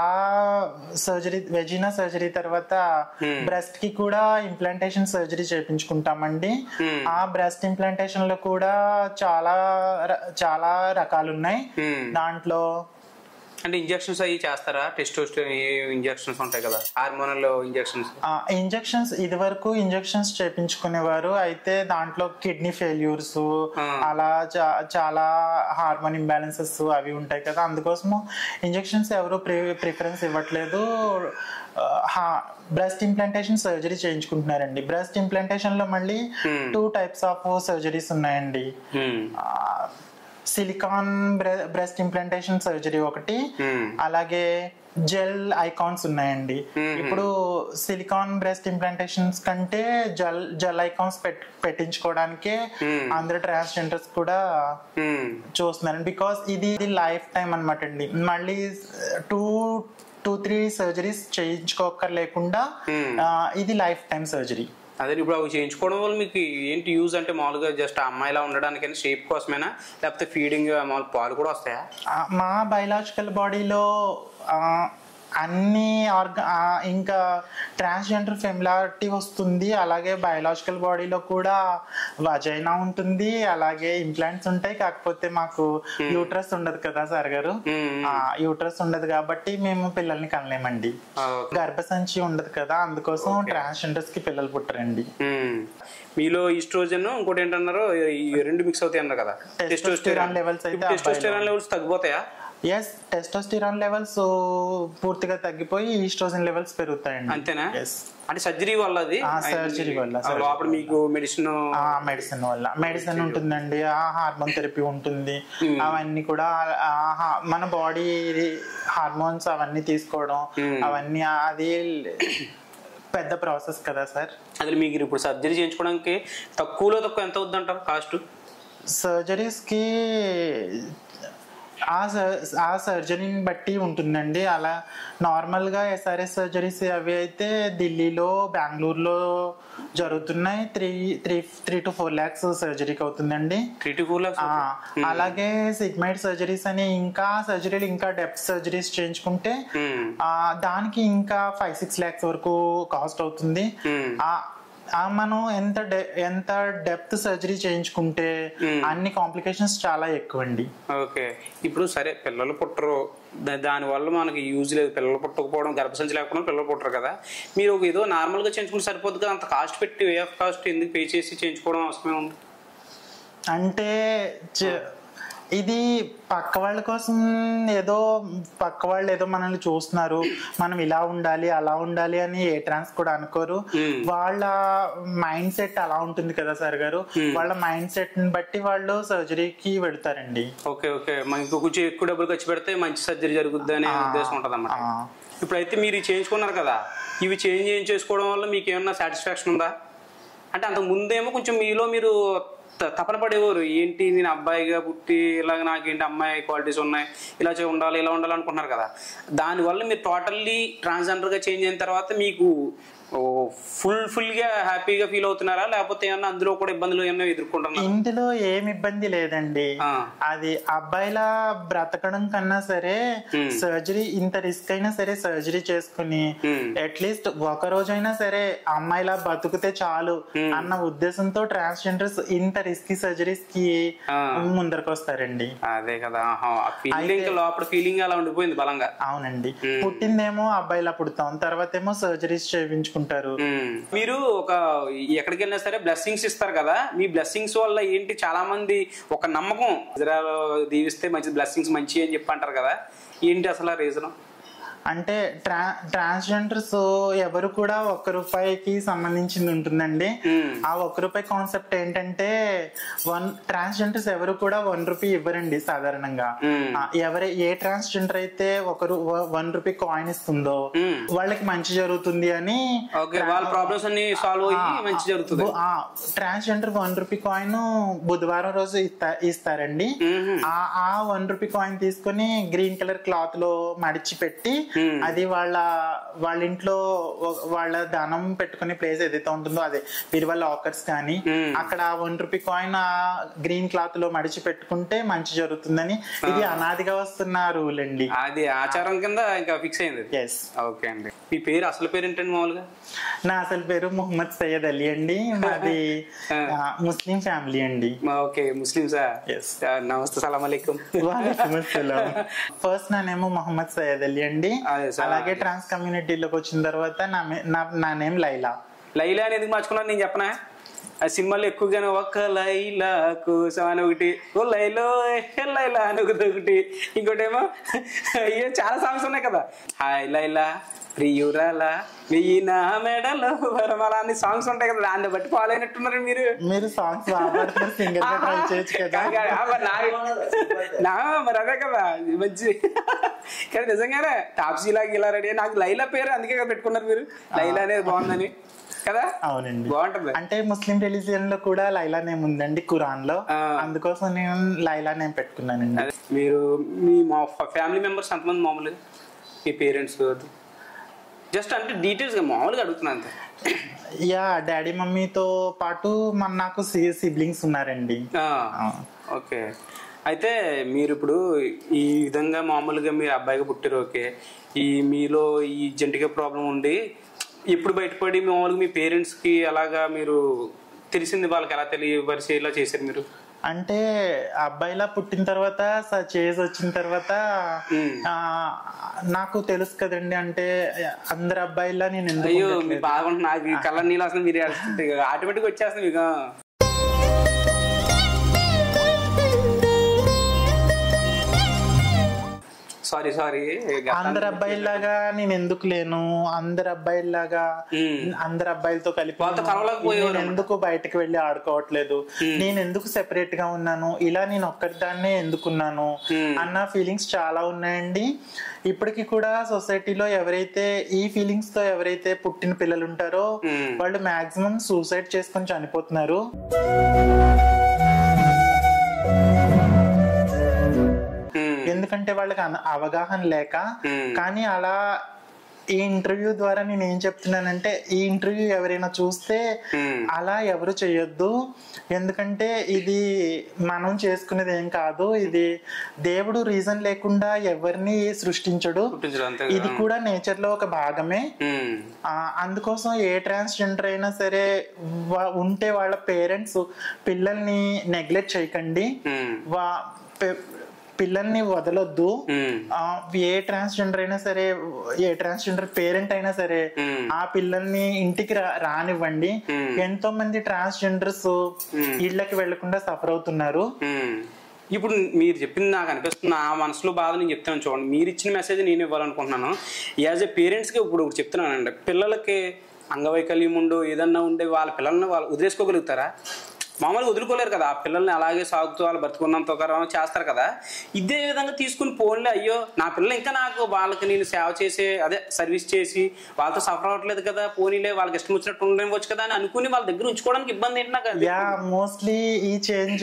సర్జరీ వెజినా సర్జరీ తర్వాత బ్రెస్ట్ కి కూడా ఇంప్లాంటేషన్ సర్జరీ చేయించుకుంటామండి. ఆ బ్రెస్ట్ ఇంప్లాంటేషన్ లో కూడా చాలా చాలా రకాలు ఉన్నాయి. దాంట్లో అంటే ఇంజెక్షన్స్ అవి చేస్తారా? టెస్టోస్టెరాన్ ఇంజెక్షన్స్ ఉంటాయి కదా, హార్మోనల్ ఇంజెక్షన్స్. ఇంజెక్షన్స్ ఇది వరకు ఇంజెక్షన్స్ చేయించుకునేవారు. అయితే దాంట్లో కిడ్నీ ఫెయిల్యూర్స్ అలా చాలా హార్మోన్ ఇంబ్యాలెన్సెస్ అవి ఉంటాయి కదా, అందుకోసము ఇంజెక్షన్స్ ఎవరు ప్రిఫరెన్స్ ఇవ్వట్లేదు. బ్రెస్ట్ ఇంప్లాంటేషన్ సర్జరీ చేయించుకుంటున్నారండి. బ్రెస్ట్ ఇంప్లాంటేషన్ లో మళ్ళీ టూ టైప్స్ ఆఫ్ సర్జరీస్ ఉన్నాయండి. సిలికాన్ బ్రెస్ట్ ఇంప్లాంటేషన్ సర్జరీ ఒకటి, అలాగే జెల్ ఐకాన్స్ ఉన్నాయండి. ఇప్పుడు సిలికాన్ బ్రెస్ట్ ఇంప్లాంటేషన్స్ కంటే జెల్ జెల్ ఐకాన్స్ పెట్టించుకోవడానికే అందరు ట్రాన్స్జెండర్స్ కూడా చూస్తున్నారు. బికాస్ ఇది లైఫ్ టైం అనమాట అండి. మళ్ళీ టూ టూ త్రీ సర్జరీస్ చేయించుకోకర్లేకుండా ఇది లైఫ్ టైం సర్జరీ. అదే ఇప్పుడు అవి చేయించుకోవడం వల్ల మీకు ఏంటి యూజ్ అంటే మామూలుగా జస్ట్ అమ్మాయిలా ఉండడానికైనా షేప్ కోసమేనా లేకపోతే ఫీడింగ్ మామూలు పాలు కూడా వస్తాయా? మా బయలాజికల్ బాడీలో అన్ని ఆర్గా ఇంకా ట్రాన్స్జెండర్ ఫెమిలారిటీ వస్తుంది, అలాగే బయలాజికల్ బాడీలో కూడా వజైనా ఉంటుంది, అలాగే ఇంప్లాంట్స్ ఉంటాయి. కాకపోతే మాకు యూట్రస్ ఉండదు కదా సార్ గారు, యూట్రస్ ఉండదు కాబట్టి మేము పిల్లల్ని కనలేమండి. గర్భసంచి ఉండదు కదా, అందుకోసం ట్రాన్స్జెండర్స్ కి పిల్లలు పుట్టరండి. మీలో ఈస్ట్రోజన్ ఇంకోటి ఏంటన్నారు రెండు మిక్స్ అవుతాయి అన్నారు కదా, టెస్టోస్టెరాన్ లెవెల్స్ అయితే టెస్టోస్టెరాన్ లెవెల్స్ తగ్గిపోతాయా? ఎస్, టెస్టోస్టెరాన్ లెవెల్స్ పూర్తిగా తగ్గిపోయి ఈస్ట్రోజన్ లెవెల్స్ పెరుగుతాయండి. అంతేనా? అంటే సర్జరీ వల్ల అది సర్జరీ వల్ల లోపల మీకు మెడిసిన్ మెడిసిన్ వల్ల మెడిసిన్ ఉంటుందండి, హార్మోన్ థెరపీ ఉంటుంది. అవన్నీ కూడా మన బాడీ హార్మోన్స్ అవన్నీ తీసుకోవడం అవన్నీ అది పెద్ద ప్రాసెస్ కదా సార్. అదే మీకు ఇప్పుడు సర్జరీ చేయించుకోవడానికి తక్కువలో తక్కువ ఎంత అవుద్ది అంటారు కాస్ట్? సర్జరీస్ కి ఆ సర్జరీని బట్టి ఉంటుందండి. అలా నార్మల్ గా ఎస్ఆర్ఎస్ సర్జరీస్ అవి అయితే ఢిల్లీలో బెంగళూరులో జరుగుతున్నాయి. Three three three two four lakhs సర్జరీకి అవుతుందండి. త్రీ టు ఫోర్ లాక్స్ అలాగే సిగ్మైడ్ సర్జరీస్ అని ఇంకా సర్జరీలు ఇంకా డెప్త్ సర్జరీస్ చేయించుకుంటే దానికి ఇంకా ఫైవ్ సిక్స్ లాక్స్ వరకు కాస్ట్ అవుతుంది. మనం ఎంత ఎంత డెప్త్ సర్జరీ చేయించుకుంటే అన్ని కాంప్లికేషన్స్ చాలా ఎక్కువ అండి. ఓకే, ఇప్పుడు సరే పిల్లలు పుట్టరు, దాని వల్ల మనకి యూజ్ లేదు, పిల్లలు పుట్టకపోవడం గర్భసంచి లేకపోవడం పిల్లలు పుట్టరు కదా, మీరు ఒక ఏదో నార్మల్ గా చేయించుకుంటే సరిపోద్ది కదా, అంత కాస్ట్ పెట్టి వే ఆఫ్ కాస్ట్ ఎందుకు పే చేసి చేయించుకోవడం అవసరమే ఉంది? అంటే ఇది పక్క వాళ్ళ కోసం ఏదో పక్క వాళ్ళు ఏదో మనల్ని చూస్తున్నారు, మనం ఇలా ఉండాలి అలా ఉండాలి అని ఏ ట్రాన్స్ కూడా అనుకోరు. వాళ్ళ మైండ్ సెట్ అలా ఉంటుంది కదా సార్ గారు, వాళ్ళ మైండ్ సెట్ ని బట్టి వాళ్ళు సర్జరీకి వెళ్తారండి. ఓకే ఓకే, మనకి కొంచెం ఎక్కువ డబ్బులు ఖర్చు పెడితే మంచి సర్జరీ జరుగుద్ది అనే ఉద్దేశం ఉంటుంది అన్నమాట. ఇప్పుడైతే మీరు చేయించుకున్నారు కదా, ఇవి చేంజ్ చేయించేసుకోవడం వల్ల మీకు ఏమన్నా సాటిస్ఫాక్షన్ ఉందా? అంటే అంతకు ముందేమో కొంచెం మీలో మీరు తపన పడేవారు, ఏంటి నేను అబ్బాయిగా పుట్టి ఇలాగ నాకేంటి అమ్మాయి క్వాలిటీస్ ఉన్నాయి, ఇలా ఉండాలి ఇలా ఉండాలి అనుకుంటున్నారు కదా, దానివల్ల మీరు టోటల్లీ ట్రాన్స్జెండర్ గా చేంజ్ అయిన తర్వాత మీకు ఫుల్ ఫుల్ గా హ్యాపీగా ఫీల్ అవుతున్నారా, లేకపోతే ఏమన్నా అందులో కూడా ఇబ్బందులు ఏమన్నా ఎదుర్కొంటున్నారా? ఇందులో ఏమి ఇబ్బంది లేదండి. అది అబ్బాయిలా బ్రతకడం కన్నా సరే సర్జరీ ఇంత రిస్క్ అయినా సరే సర్జరీ చేసుకుని అట్లీస్ట్ ఒక రోజైనా సరే అమ్మాయిలా బతుకుతే చాలు అన్న ఉద్దేశంతో ట్రాన్స్జెండర్స్ ఇంత రిస్కీ సర్జరీస్ కి ముందరకు వస్తారండి. అదే కదా, లోపల ఫీలింగ్ అలా ఉండిపోయింది బలంగా. అవునండి, పుట్టిందేమో అబ్బాయిలా పుడతాం, తర్వాత ఏమో సర్జరీస్ చేయించుకుంటారు. మీరు ఒక ఎక్కడికి వెళ్ళినా సరే బ్లెస్సింగ్స్ ఇస్తారు కదా, మీ బ్లెస్సింగ్స్ వల్ల ఏంటి చాలా మంది ఒక నమ్మకం ఇజ్రాయెల్ దీవిస్తే మంచి బ్లెస్సింగ్స్ మంచి అని చెప్పి అంటారు కదా, ఏంటి అసలు రీజన్? అంటే ట్రా ట్రాన్స్జెండర్స్ ఎవరు కూడా ఒక్క రూపాయికి సంబంధించింది ఉంటుందండి. ఆ ఒక్క రూపాయి కాన్సెప్ట్ ఏంటంటే వన్ ట్రాన్స్జెండర్స్ ఎవరు కూడా వన్ రూపీ ఇవ్వరండి సాధారణంగా. ఎవరి ఏ ట్రాన్స్జెండర్ అయితే ఒకరు వన్ రూపీ కాయిన్ ఇస్తుందో వాళ్ళకి మంచి జరుగుతుంది అని ట్రాన్స్జెండర్ వన్ రూపీ కాయిన్ బుధవారం రోజు ఇస్తారండి. ఆ వన్ రూపీ కాయిన్ తీసుకుని గ్రీన్ కలర్ క్లాత్ లో మడిచి పెట్టి అది వాళ్ళ వాళ్ళ ఇంట్లో వాళ్ళ దానం పెట్టుకునే ప్లేస్ ఏదైతే ఉంటుందో అదే బీరువా లాకర్స్ కానీ అక్కడ one rupee coin green cloth లో మడిచి పెట్టుకుంటే మంచి జరుగుతుందని ఇది అనాదిగా వస్తున్న రూల్ అండి. అది ఆచారం కింద ఇంకా ఫిక్స్ అయింది. ఎస్. ఓకే అండి, మీ పేరు అసలు పేరు ఏంటండి మామూలుగా? నా అసలు పేరు మొహమ్మద్ సయ్యద్ అలీ అండి, మాది ముస్లిం ఫ్యామిలీ అండి. ఓకే, ముస్లింసా? ఎస్. నమస్తే, సలాం అలైకుం. వాలేకుం అస్సలాం. ఫస్ట్ నా నేమ్ మొహమ్మద్ సయ్యద్ అలీ అండి. అలాగే ట్రాన్స్ కమ్యూనిటీలోకి వచ్చిన తర్వాత నా నేమ్ లైలా. లైలా అని ఎందుకు మార్చుకున్నాను నేను చెప్పనా? ఆ సినిమాలో ఎక్కువగానే ఒక లైలా కోసం అని ఒకటి, ఓ లైలో లైలా అని ఒకటి, ఇంకోటి ఏమో అయ్యో చాలా సాంగ్స్ ఉన్నాయి కదా, హాయ్ లైలా ప్రియురాల వెయ్యి నా మెడలో వరమాల అన్ని సాంగ్స్ ఉంటాయి కదా, దాన్ని బట్టి ఫాలో అయినట్టున్నారు మీరు. మీరు సాంగ్స్ బాగా సింగర్ గా ట్రై చేయొచ్చు కదా. నా మరి అదే కదా మంచి కానీ నిజంగానే టాప్సీ లాగా ఇలా రెడీ. నాకు లైలా పేరు అందుకే కదా పెట్టుకున్నారు మీరు, లైలా అనేది బాగుందని కదా. అవునండి, బాగుంటది. అంటే ముస్లిం రిలీజియన్ లో కూడా లైలా నేమ్ ఉందండి ఖురాన్ లో, అందుకోసం నేను లైలా నేమ్ పెట్టుకున్నానండి. మీరు మీ మా ఫ్యామిలీ మెంబర్స్ ఎంతమంది మామూలుగా, మీ పేరెంట్స్ జస్ట్ అంటే డీటెయిల్స్ మామూలుగా అడుగుతున్నా అంతే. యా డాడీ మమ్మీతో పాటు మన నాకు సిబ్లింగ్స్ ఉన్నారండి. ఓకే, అయితే మీరు ఇప్పుడు ఈ విధంగా మామూలుగా మీరు అబ్బాయిగా పుట్టారు, ఓకే. ఈ మీలో ఈ జంటిగా ప్రాబ్లం ఉండి ఇప్పుడు బయటపడి మామూలుగా మీ పేరెంట్స్కి అలాగా మీరు తెలిసింది వాళ్ళకి ఎలా తెలియపరిచేలా చేశారు మీరు? అంటే అబ్బాయిలా పుట్టిన తర్వాత చేసి వచ్చిన తర్వాత నాకు తెలుసు కదండి, అంటే అందరు అబ్బాయిలా నేను ఎందుకు. అయ్యో మీరు బాగుంటుంది, నాకు కళ్ళ నీళ్ళు అసలు మీరు ఆటోమేటిక్ వచ్చేస్తుంది మీకు. సారీ సారీ అందరు అబ్బాయిలాగా నేను ఎందుకు లేను, అందరు అబ్బాయిలాగా అందరు అబ్బాయిలతో కలిపి నేను ఎందుకు బయటకు వెళ్ళి ఆడుకోవట్లేదు, నేను ఎందుకు సెపరేట్ గా ఉన్నాను, ఇలా నేను ఒక్కదాన్నే ఎందుకున్నాను అన్న ఫీలింగ్స్ చాలా ఉన్నాయండి. ఇప్పటికి కూడా సొసైటీలో ఎవరైతే ఈ ఫీలింగ్స్ తో ఎవరైతే పుట్టిన పిల్లలు ఉంటారో వాళ్ళు మాక్సిమం సూసైడ్ చేసుకొని చనిపోతున్నారు. ఎందుకంటే వాళ్ళకి అవగాహన లేక. కానీ అలా ఈ ఇంటర్వ్యూ ద్వారా నేను ఏం చెప్తున్నానంటే, ఈ ఇంటర్వ్యూ ఎవరైనా చూస్తే అలా ఎవరు చేయొద్దు, ఎందుకంటే ఇది మనం చేసుకునేది ఏం కాదు, ఇది దేవుడు రీజన్ లేకుండా ఎవరిని సృష్టించడు, ఇది కూడా నేచర్ లో ఒక భాగమే. అందుకోసం ఏ ట్రాన్స్జెండర్ అయినా సరే ఉంటే వాళ్ళ పేరెంట్స్ పిల్లల్ని నెగ్లెక్ట్ చేయకండి, వా పిల్లల్ని వదలొద్దు. ఏ ట్రాన్స్జెండర్ అయినా సరే, ఏ ట్రాన్స్జెండర్ పేరెంట్ అయినా సరే ఆ పిల్లల్ని ఇంటికి రానివ్వండి. ఎంతో మంది ట్రాన్స్జెండర్స్ ఇళ్ళకి వెళ్లకుండా సఫర్ అవుతున్నారు. ఇప్పుడు మీరు చెప్పింది నాకు అనిపిస్తుంది, నా మనసులో బాధ నేను చెప్తాను చూడండి. మీరు ఇచ్చిన మెసేజ్ నేను ఇవ్వాలనుకుంటున్నాను యాజ్ ఏ పేరెంట్స్కి. ఇప్పుడు చెప్తున్నానండి, పిల్లలకి అంగవైకల్యం ఉండు ఏదన్నా ఉండే వాళ్ళ పిల్లల్ని వాళ్ళు వదిలేసుకోగలుగుతారా? మామూలుగా వదులుకోలేరు కదా, ఆ పిల్లల్ని అలాగే సాగుతూ వాళ్ళు బతుకున్నంత చేస్తారు కదా. ఇదే విధంగా తీసుకుని పోన్లే, అయ్యో నా పిల్లలు ఇంకా నాకు వాళ్ళకి నేను సేవ చేసే అదే సర్వీస్ చేసి వాళ్ళతో సఫర్ అవ్వట్లేదు కదా, పోనీలే వాళ్ళకి ఇష్టం వచ్చినట్టు ఉండవచ్చు కదా అని అనుకుని వాళ్ళ దగ్గర ఉంచుకోవడానికి ఇబ్బంది ఏంటి నాకు? యా మోస్ట్లీ ఈ చేంజ్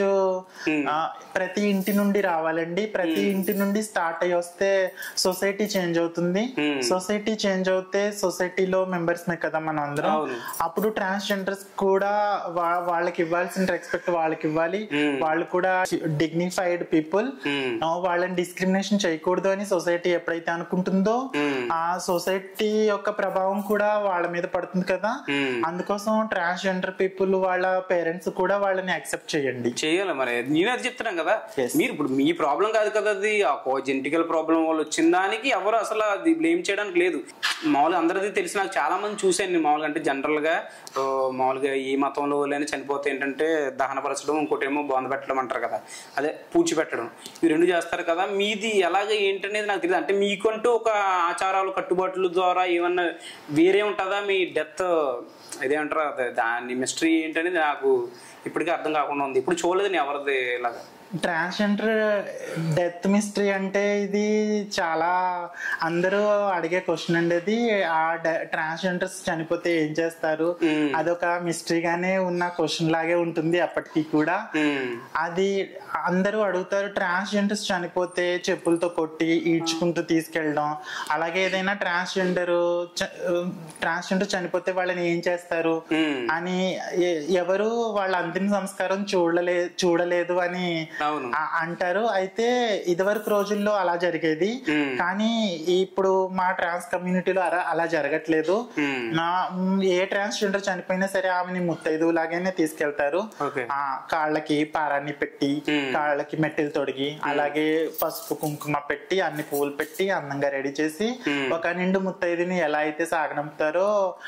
ప్రతి ఇంటి నుండి రావాలండి. ప్రతి ఇంటి నుండి స్టార్ట్ అయ్యి వస్తే సొసైటీ చేంజ్ అవుతుంది. సొసైటీ చేంజ్ అవుతే సొసైటీలో మెంబర్స్ మే కదా మనం అందరం. అప్పుడు ట్రాన్స్జెండర్స్ కూడా వాళ్ళకి ఇవ్వాల్సిన రెస్పెక్ట్ వాళ్ళకి ఇవ్వాలి. వాళ్ళు కూడా డిగ్నిఫైడ్ పీపుల్, వాళ్ళని డిస్క్రిమినేషన్ చేయకూడదు అని సొసైటీ ఎప్పుడైతే అనుకుంటుందో ఆ సొసైటీ యొక్క ప్రభావం కూడా వాళ్ళ మీద పడుతుంది కదా. అందుకోసం ట్రాన్స్జెండర్ పీపుల్ వాళ్ళ పేరెంట్స్ కూడా వాళ్ళని యాక్సెప్ట్ చేయండి. చేయాలి. మరి నేను అది చెప్తున్నాను కదా, మీరు ఇప్పుడు మీ ప్రాబ్లం కాదు కదా అది, జెనెటికల్ ప్రాబ్లం వల్ల వచ్చిన దానికి ఎవరు అసలు అది బ్లేమ్ చేయడానికి లేదు. మామూలుగా అందరిది తెలిసి నాకు చాలా మంది చూశాను. మామూలుగా అంటే జనరల్ గా మామూలుగా ఈ మతంలో వాళ్ళని చనిపోతే ఏంటంటే దహనపరచడం, ఇంకోటి ఏమో బాంధ పెట్టడం అంటారు కదా, అదే పూడ్చి పెట్టడం, ఈ రెండు చేస్తారు కదా. మీది ఎలాగ ఏంటనేది నాకు తెలియదు. అంటే మీకంటూ ఒక ఆచారాలు కట్టుబాట్ల ద్వారా ఏమన్నా వేరే ఉంటుందా? మీ డెత్ ఇదేమంటారు అదే దాని మిస్టరీ ఏంటనేది నాకు ఇప్పటికీ అర్థం కాకుండా ఉంది. ఇప్పుడు చూడలేదు నేను ఎవరిది ఇలాగా. ట్రాన్స్జెండర్ డెత్ మిస్టరీ అంటే ఇది చాలా అందరూ అడిగే క్వశ్చన్ అండి. అది ఆ ట్రాన్స్జెండర్స్ చనిపోతే ఏం చేస్తారు, అదొక మిస్టరీగానే ఉన్న క్వశ్చన్ లాగే ఉంటుంది అప్పటికి కూడా. అది అందరూ అడుగుతారు. ట్రాన్స్జెండర్స్ చనిపోతే చెప్పులతో కొట్టి ఈడ్చుకుంటూ తీసుకెళ్ళడం, అలాగే ఏదైనా ట్రాన్స్జెండర్ ట్రాన్స్జెండర్ చనిపోతే వాళ్ళని ఏం చేస్తారు అని, ఎవరు వాళ్ళ అంతిమ సంస్కారం చూడలే చూడలేదు అని అంటారు. అయితే ఇదివరకు రోజుల్లో అలా జరిగేది, కానీ ఇప్పుడు మా ట్రాన్స్ కమ్యూనిటీలో అలా జరగట్లేదు. నా ఏ ట్రాన్స్జెండర్ చనిపోయినా సరే ఆమెని ముత్తైదు లాగానే తీసుకెళ్తారు. ఆ కాళ్ళకి పారాన్ని పెట్టి, కాళ్ళకి మెట్టెలు తొడిగి, అలాగే పసుపు కుంకుమ పెట్టి, అన్ని పువ్వులు పెట్టి అందంగా రెడీ చేసి ఒక నిండు ముత్తైదుని ఎలా అయితే సాగనంపుతారో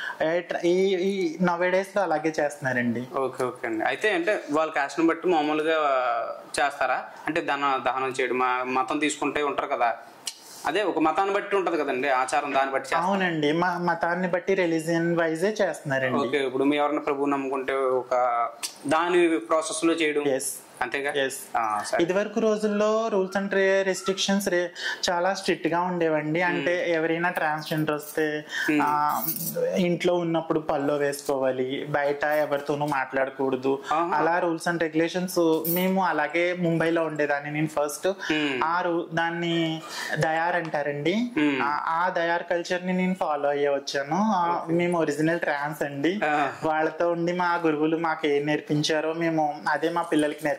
ఈ నవే డేస్ లో అలాగే చేస్తున్నారండి. ఓకే ఓకే అండి. అయితే అంటే వాళ్ళ క్యాస్ట్ ని బట్టి మామూలుగా చేస్తారా? అంటే దహన దహనం చేయడం, మతం తీసుకుంటే ఉంటారు కదా, అదే ఒక మతాన్ని బట్టి ఉంటది కదండి ఆచారం, దాన్ని బట్టి. అవునండి, మా మతాన్ని బట్టి రిలీజియన్ వైజే చేస్తున్నారండి. ఓకే, ఇప్పుడు మీ ఎవరైనా ప్రభువు నమ్ముకుంటే ఒక దాని ప్రాసెస్ లో చేయడం అంతేగా. ఇది వరకు రోజుల్లో రూల్స్ అండ్ రెస్ట్రిక్షన్స్ చాలా స్ట్రిక్ట్ గా ఉండేవండి. అంటే ఎవరైనా ట్రాన్స్జెండర్ వస్తే ఆ ఇంట్లో ఉన్నప్పుడు పల్లో వేసుకోవాలి, బయట ఎవరితోనూ మాట్లాడకూడదు, అలా రూల్స్ అండ్ రెగ్యులేషన్స్. మేము అలాగే ముంబైలో ఉండేదాన్ని నేను ఫస్ట్. ఆ రూ దాన్ని దయార్ అంటారండి. ఆ దయార్ కల్చర్ ని నేను ఫాలో అయ్యే వచ్చాను. మేము ఒరిజినల్ ట్రాన్స్ అండి. వాళ్ళతో ఉండి మా గురువులు మాకు ఏం నేర్పించారో మేము అదే మా పిల్లలకి నేర్పిస్తాను.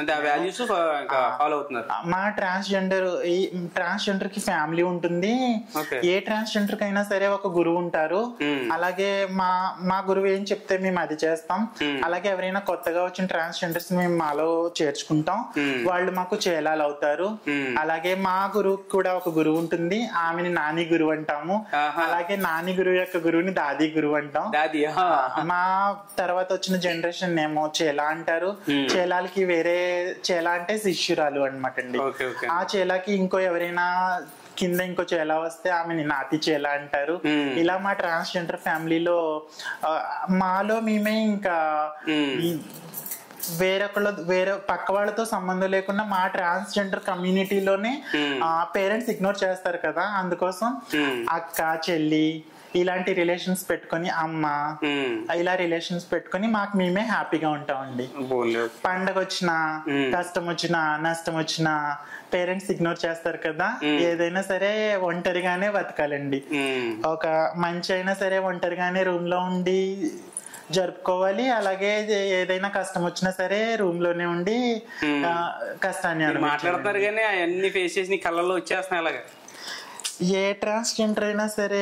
మా ట్రాన్స్జెండర్ ఈ ట్రాన్స్జెండర్ కి ఫ్యామిలీ ఉంటుంది. ఏ ట్రాన్స్జెండర్ కైనా సరే ఒక గురువు ఉంటారు. అలాగే మా మా గురువు ఏం చెప్తే మేము అది చేస్తాం. అలాగే ఎవరైనా కొత్తగా వచ్చిన ట్రాన్స్జెండర్స్ మేము మాలో చేర్చుకుంటాం. వాళ్ళు మాకు చేలాలు అవుతారు. అలాగే మా గురువు కూడా ఒక గురువు ఉంటుంది. ఆమెని నాని గురువు అంటాము. అలాగే నాని గురువు యొక్క గురువుని దాది గురువు అంటాం. మా తర్వాత వచ్చిన జనరేషన్ ఏమో చేలా అంటారు. చేలాలకి వేరే చేలా అంటే శిష్యురాలు అనమాట అండి. ఆ చేలాకి ఇంకో ఎవరైనా కింద ఇంకో చేలా వస్తే ఆమెని నాతి చేలా అంటారు. ఇలా మా ట్రాన్స్జెండర్ ఫ్యామిలీలో మాలో మేమే ఇంకా వేరొకళ్ళ వేరే పక్క వాళ్ళతో సంబంధం లేకుండా మా ట్రాన్స్జెండర్ కమ్యూనిటీలోనే పేరెంట్స్ ఇగ్నోర్ చేస్తారు కదా, అందుకోసం అక్క చెల్లి ఇలాంటి రిలేషన్స్ పెట్టుకొని అమ్మ ఇలా రిలేషన్స్ పెట్టుకొని మాకు మేమే హ్యాపీగా ఉంటామండి. పండగ వచ్చినా కష్టం వచ్చినా నష్టం వచ్చినా పేరెంట్స్ ఇగ్నోర్ చేస్తారు కదా. ఏదైనా సరే ఒంటరిగానే బతకాలండి. ఒక మంచి అయినా సరే ఒంటరిగానే రూమ్ లో ఉండి జరుపుకోవాలి. అలాగే ఏదైనా కష్టం వచ్చినా సరే రూమ్ లోనే ఉండి కష్టాన్ని మాట్లాడతారు. కానీ అవన్నీ ఫేస్ చేసి కళ్ళల్లో వచ్చేస్తున్నాయి. అలాగే ఏ ట్రాన్స్జెండర్ అయినా సరే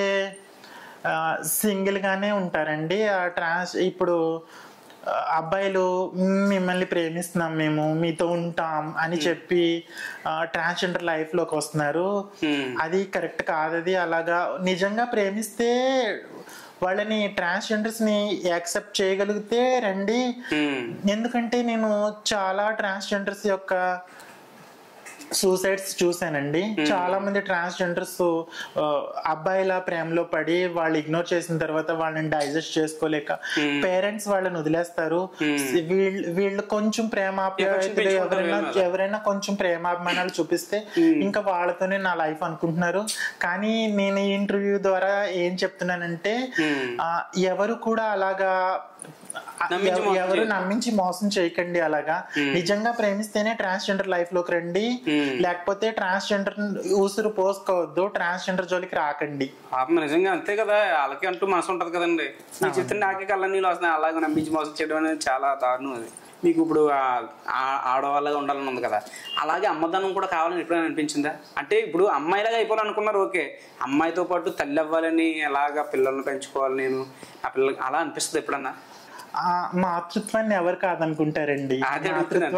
సింగిల్ గానే ఉంటారండి. ఆ ట్రాన్స్ ఇప్పుడు అబ్బాయిలు మిమ్మల్ని ప్రేమిస్తున్నాం, మేము మీతో ఉంటాం అని చెప్పి ట్రాన్స్జెండర్ లైఫ్ లోకి వస్తున్నారు. అది కరెక్ట్ కాదు. అది అలాగా నిజంగా ప్రేమిస్తే వాళ్ళని ట్రాన్స్జెండర్స్ ని యాక్సెప్ట్ చేయగలిగితే రండి. ఎందుకంటే నేను చాలా ట్రాన్స్జెండర్స్ యొక్క సూసైడ్స్ చూసానండి. చాలా మంది ట్రాన్స్జెండర్స్ అబ్బాయిల ప్రేమలో పడి వాళ్ళు ఇగ్నోర్ చేసిన తర్వాత వాళ్ళని డైజెస్ట్ చేసుకోలేక పేరెంట్స్ వాళ్ళని వదిలేస్తారు. వీళ్ళు వీళ్ళు కొంచెం ప్రేమాభిమానాలు ఎవరైనా ఎవరైనా కొంచెం ప్రేమాభిమానాలు చూపిస్తే ఇంకా వాళ్ళతోనే నా లైఫ్ అనుకుంటున్నారు. కానీ నేను ఈ ఇంటర్వ్యూ ద్వారా ఏం చెప్తున్నానంటే ఎవరు కూడా అలాగా ఎవరు నమ్మించి మోసం చేయకండి. అలాగా నిజంగా ప్రేమిస్తేనే ట్రాన్స్జెండర్ లైఫ్ లోకి రండి, లేకపోతే ట్రాన్స్జెండర్ ఊసురు పోసుకోవద్దు, ట్రాన్స్జెండర్ జోలికి రాకండి. నిజంగా అంతే కదా, వాళ్ళకి అంటూ మనసు ఉంటది కదండి. మీరు చెప్తే నాకే కళ్ళ నీళ్ళు వస్తున్నాయి. అలాగే నమ్మించి మోసం చేయడం అనేది చాలా దారుణం. అది మీకు ఇప్పుడు ఆడవాళ్ళగా ఉండాలని ఉంది కదా, అలాగే అమ్మదనం కూడా కావాలని ఎప్పుడైనా అనిపించిందా? అంటే ఇప్పుడు అమ్మాయిలాగా అయిపోవాలనుకున్నారు, ఓకే, అమ్మాయితో పాటు తల్లి అవ్వాలని, ఎలాగా పిల్లల్ని పెంచుకోవాలి నేను ఆ పిల్లలకి, అలా అనిపిస్తుంది ఎప్పుడన్నా? మాతృత్వాన్ని ఎవరు కాదనుకుంటారండి. మాతృత్వ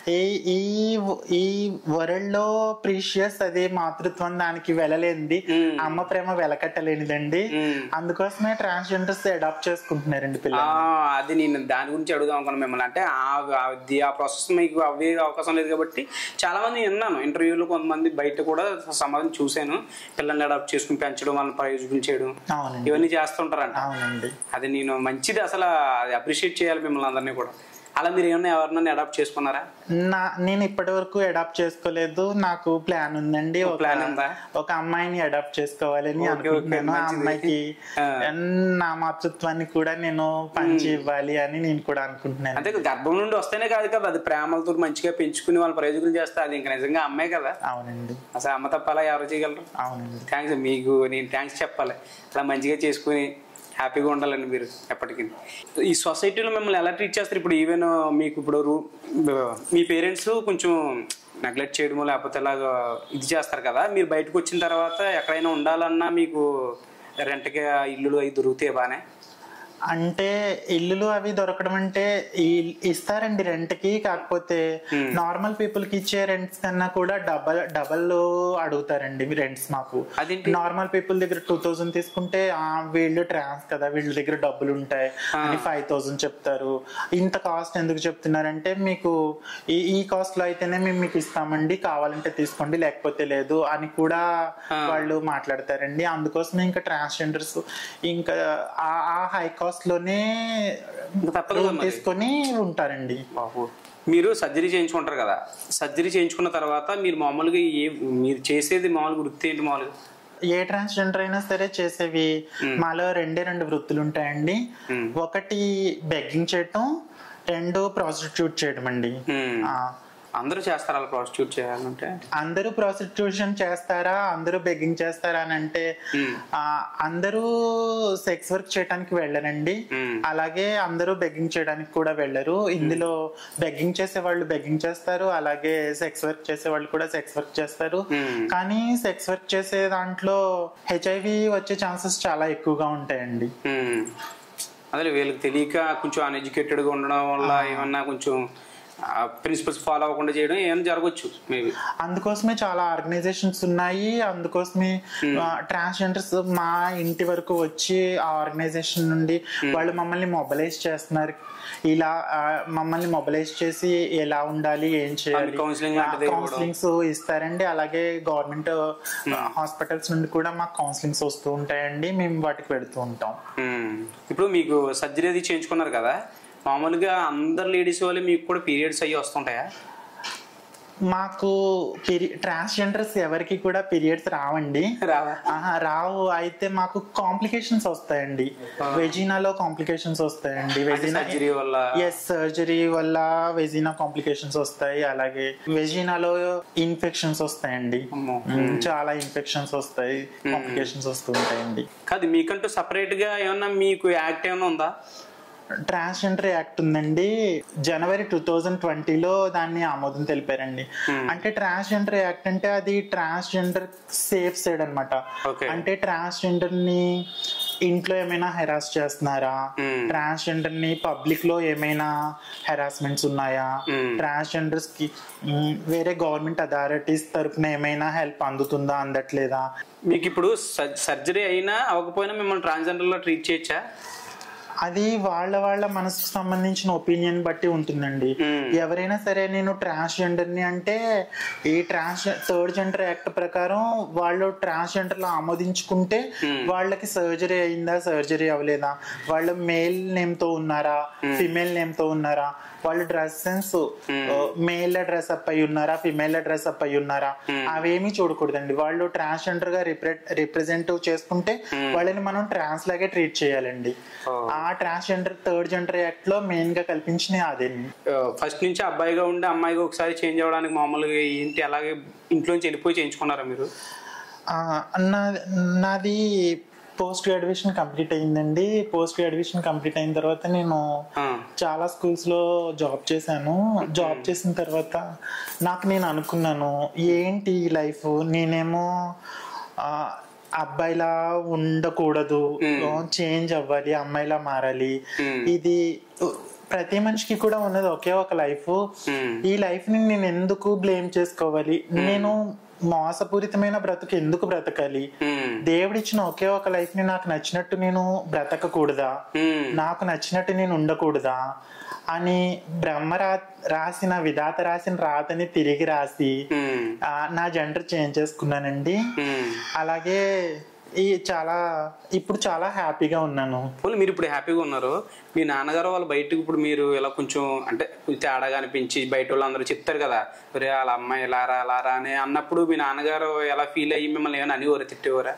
ఈ వరల్డ్ లో ప్రీషియస్ అదే మాతృత్వం, దానికి వెలలేనిది, అమ్మ ప్రేమ వెలకట్టలేనిదండి. అందుకోసమే ట్రాన్స్జెండర్స్ అడాప్ట్ చేసుకుంటున్నారండి పిల్లలు. అది నేను దాని గురించి అడుగుదాం అనుకున్నాను మిమ్మల్ని. అంటే ఆ ప్రాసెస్ మీకు అవే అవకాశం లేదు కాబట్టి చాలా మంది విన్నాను ఇంటర్వ్యూలో, కొంతమంది బయట కూడా సమాధానం చూశాను, పిల్లల్ని అడాప్ట్ చేసుకుని పెంచడం, వాళ్ళని ప్రయోజనం చేయడం, ఇవన్నీ చేస్తుంటారంట. అది నేను మంచిది, అసలు అప్రిషియేట్ చేయాలి మిమ్మల్ని అందరినీ కూడా. అలా మీరు ఏమన్నా ఎవరినైనా అడాప్ట్ చేసుకున్నారా? నా నేను ఇప్పటి వరకు అడాప్ట్ చేసుకోలేదు. నాకు ప్లాన్ ఉందండి, ప్లాన్ ఉందా? ఒక అమ్మాయిని అడాప్ట్ చేసుకోవాలని అనుకుంటున్నాను. ఆ అమ్మాయికి నా మాతృత్వాన్ని కూడా నేను పంచి ఇవ్వాలి అని నేను కూడా అనుకుంటున్నాను. అంటే గర్భం నుండి వస్తేనే కాదు కదా, అది ప్రేమలతో మంచిగా పెంచుకుని వాళ్ళ ప్రయోజకులు చేస్తే అది ఇంకా నిజంగా అమ్మాయి కదా. అవునండి. అసలు అమ్మ తప్పాలా ఎవరు చేయగలరు? అవునండి. థ్యాంక్స్, మీకు నేను థ్యాంక్స్ చెప్పాలి. అలా మంచిగా చేసుకుని హ్యాపీగా ఉండాలండి మీరు ఎప్పటికీ. ఈ సొసైటీలో మిమ్మల్ని ఎలా ట్రీట్ చేస్తారు? ఇప్పుడు ఈవెన్ మీకు ఇప్పుడు మీ పేరెంట్స్ కొంచెం నెగ్లెక్ట్ చేయడమో లేకపోతే ఇలాగా ఇది చేస్తారు కదా, మీరు బయటకు వచ్చిన తర్వాత ఎక్కడైనా ఉండాలన్నా మీకు రెంట్కి ఇల్లులు అవి దొరుకుతాయి బాగానే? అంటే ఇల్లులు అవి దొరకడం అంటే ఈ- ఇస్తారండి రెంట్ కి. కాకపోతే నార్మల్ పీపుల్ కి ఇచ్చే రెంట్స్ కన్నా కూడా డబల్ డబల్ అడుగుతారండి రెంట్స్ మాకు. అదేంటి? నార్మల్ పీపుల్ దగ్గర టూ థౌసండ్ తీసుకుంటే ఆ వీళ్ళు ట్రాన్స్ కదా, వీళ్ళ దగ్గర డబ్బులు ఉంటాయి అని ఫైవ్ థౌసండ్ చెప్తారు. ఇంత కాస్ట్ ఎందుకు చెప్తున్నారంటే మీకు ఈ ఈ కాస్ట్ లో అయితేనే మేము మీకు ఇస్తామండి, కావాలంటే తీసుకోండి లేకపోతే లేదు అని కూడా వాళ్ళు మాట్లాడతారండి. అందుకోసమే ఇంకా ట్రాన్స్జెండర్స్ ఇంకా ఆ హై కాస్ట్ లోనే రూమ్ తీసుకొని ఉంటారండి. మీరు సర్జరీ చేయించుకుంటారు కదా, సర్జరీ చేయించుకున్న తర్వాత మీరు మామూలుగా ఏ మీరు చేసేది మామూలుగా వృత్తి ఏంటి? మామూలుగా ఏ ట్రాన్స్జెండర్ అయినా సరే చేసేవి మాలో రెండే రెండు వృత్తులు ఉంటాయండి. ఒకటి బెగ్గింగ్ చేయటం, రెండు ప్రాస్టిట్యూట్ చేయడం అండి. అందరూ చేస్తారా అలా ప్రాస్టిట్యూట్ చేయాలంటే? అందరూ ప్రాస్టిట్యూషన్ చేస్తారా, అందరూ బెగ్గింగ్ చేస్తారా అని అంటే అందరూ సెక్స్ వర్క్ చేయడానికి వెళ్ళరండి, అలాగే అందరూ బెగ్గింగ్ చేయడానికి కూడా వెళ్ళరు. ఇందులో బెగ్గింగ్ చేసే వాళ్ళు బెగ్గింగ్ చేస్తారు, అలాగే సెక్స్ వర్క్ చేసే వాళ్ళు కూడా సెక్స్ వర్క్ చేస్తారు. కానీ సెక్స్ వర్క్ చేసే దాంట్లో హెచ్ఐవి వచ్చే ఛాన్సెస్ చాలా ఎక్కువగా ఉంటాయండి. అదే వీళ్ళకి తెలియక కొంచెం అన్ఎడ్యుకేటెడ్ గా ఉండడం వల్ల ఏమన్నా కొంచెం ప్రిన్సిపల్స్ ఫాలో అవ్వకుండా చేయడం ఏమైనా జరగచ్చు మేబీ. అందుకోసమే చాలా ఆర్గనైజేషన్స్ ఉన్నాయి. అందుకోసమే ట్రాన్స్జెండర్స్ మా ఇంటి వరకు వచ్చి ఆ ఆర్గనైజేషన్ నుండి వాళ్ళు మమ్మల్ని మొబిలైజ్ చేస్తున్నారు. ఇలా మమ్మల్ని మొబిలైజ్ చేసి ఎలా ఉండాలి, ఏం చేయాలి కౌన్సిలింగ్స్ ఇస్తారండి. అలాగే గవర్నమెంట్ హాస్పిటల్స్ నుండి కూడా మాకు కౌన్సిలింగ్స్ వస్తూ ఉంటాయండి, మేము వాటికి పెడుతూ ఉంటాం. ఇప్పుడు మీకు సర్జరీ అది చేయించుకున్నారు కదా, మామూలుగా అందరు లేడీస్ వాళ్ళు మీకు కూడా పీరియడ్స్ అయ్యి వస్తుంటాయా? మాకు ట్రాన్స్జెండర్స్ ఎవరికి కూడా పీరియడ్స్ రావండి. రావు. అయితే మాకు కాంప్లికేషన్స్ వస్తాయండి, వెజినాలో కాంప్లికేషన్స్ వస్తాయండి. సర్జరీ వల్ల ఎస్ సర్జరీ వల్ల వెజినా కాంప్లికేషన్స్ వస్తాయి, అలాగే వెజినాలో ఇన్ఫెక్షన్స్ వస్తాయండి, చాలా ఇన్ఫెక్షన్స్ వస్తాయి, కాంప్లికేషన్స్ వస్తుంటాయండి. కాదు, మీకంటూ సపరేట్ గా ఏమన్నా మీకు యాక్ట్ ఏమన్నా ఉందా? ట్రాన్స్జెండర్ యాక్ట్ ఉందండి. జనవరి టూ థౌజండ్ ట్వంటీలో దాన్ని ఆమోదం తెలిపారండి. అంటే ట్రాన్స్జెండర్ యాక్ట్ అంటే అది ట్రాన్స్జెండర్ సేఫ్ సైడ్ అనమాట. అంటే ట్రాన్స్జెండర్ ని ఇంట్లో ఏమైనా హెరాస్ చేస్తున్నారా, ట్రాన్స్జెండర్ ని పబ్లిక్ లో ఏమైనా హెరాస్మెంట్స్ ఉన్నాయా, ట్రాన్స్జెండర్స్ కి వేరే గవర్నమెంట్ అథారిటీస్ తరఫున ఏమైనా హెల్ప్ అందుతుందా, అందట్లేదా. మీకు ఇప్పుడు సర్జరీ అయినా అవ్వకపోయినా మిమ్మల్ని ట్రాన్స్జెండర్ లో ట్రీట్ చేయొచ్చా? అది వాళ్ళ వాళ్ళ మనసుకు సంబంధించిన ఒపీనియన్ బట్టి ఉంటుందండి. ఎవరైనా సరే నేను ట్రాన్స్జెండర్ ని అంటే ఈ ట్రాన్స్ థర్డ్ జెండర్ యాక్ట్ ప్రకారం వాళ్ళు ట్రాన్స్జెండర్ లో ఆమోదించుకుంటే వాళ్ళకి సర్జరీ అయిందా, సర్జరీ అవ్వలేదా, వాళ్ళు మేల్ నేమ్ తో ఉన్నారా, ఫిమేల్ నేమ్ తో ఉన్నారా, వాళ్ళు dress sense male dress up అయి ఉన్నారా, ఫిమేల్ డ్రెస్ అప్ అయి ఉన్నారా, అవేమీ చూడకూడదండి. వాళ్ళు ట్రాన్స్జెండర్ గా రిప్రజెంట్ చేసుకుంటే వాళ్ళని మనం ట్రాన్స్ లాగే ట్రీట్ చేయాలండి. ఆ ట్రాన్స్జెండర్ థర్డ్ జెండర్ యాక్ట్ లో మెయిన్ గా కల్పించిన అదే. ఫస్ట్ నుంచి అబ్బాయిగా ఉండి అమ్మాయిగా ఒకసారి చేంజ్ అవ్వడానికి మామూలుగా ఏంటి, అలాగే ఇంట్లోంచి వెళ్ళిపోయి చేయించుకున్నారా మీరు? నాది పోస్ట్ గ్రాడ్యుయేషన్ కంప్లీట్ అయిందండి. పోస్ట్ గ్రాడ్యుయేషన్ కంప్లీట్ అయిన తర్వాత నేను చాలా స్కూల్స్ లో జాబ్ చేశాను. జాబ్ చేసిన తర్వాత నాకు నేను అనుకున్నాను, ఏంటి లైఫ్, నేనేమో అబ్బాయిలా ఉండకూడదు, చేంజ్ అవ్వాలి, అమ్మాయిలా మారాలి. ఇది ప్రతి మనిషికి కూడా ఉన్నది ఒకే ఒక లైఫ్. ఈ లైఫ్ ని నేను ఎందుకు బ్లేమ్ చేసుకోవాలి, నేను మోసపూరితమైన బ్రతుకు ఎందుకు బ్రతకాలి, దేవుడిచ్చిన ఒకే ఒక లైఫ్ ని నాకు నచ్చినట్టు నేను బ్రతకకూడదా, నాకు నచ్చినట్టు నేను ఉండకూడదా అని బ్రహ్మ రా రాసిన విధాత రాసిన రాతని తిరిగి రాసి నా జెండర్ చేంజ్ చేసుకున్నానండి. అలాగే ఈ చాలా ఇప్పుడు చాలా హ్యాపీగా ఉన్నాను. మీరు ఇప్పుడు హ్యాపీగా ఉన్నారు. మీ నాన్నగారు వాళ్ళు బయటకు ఇప్పుడు మీరు ఇలా కొంచెం అంటే తేడాగా అనిపించి బయట వాళ్ళు అందరూ చెప్తారు కదా, ఒరే వాళ్ళ అమ్మాయి ఎలారా అలారా అని అన్నప్పుడు మీ నాన్నగారు ఎలా ఫీల్ అయ్యి మిమ్మల్ని ఏమైనా అనేవారా, తిట్టేవారా?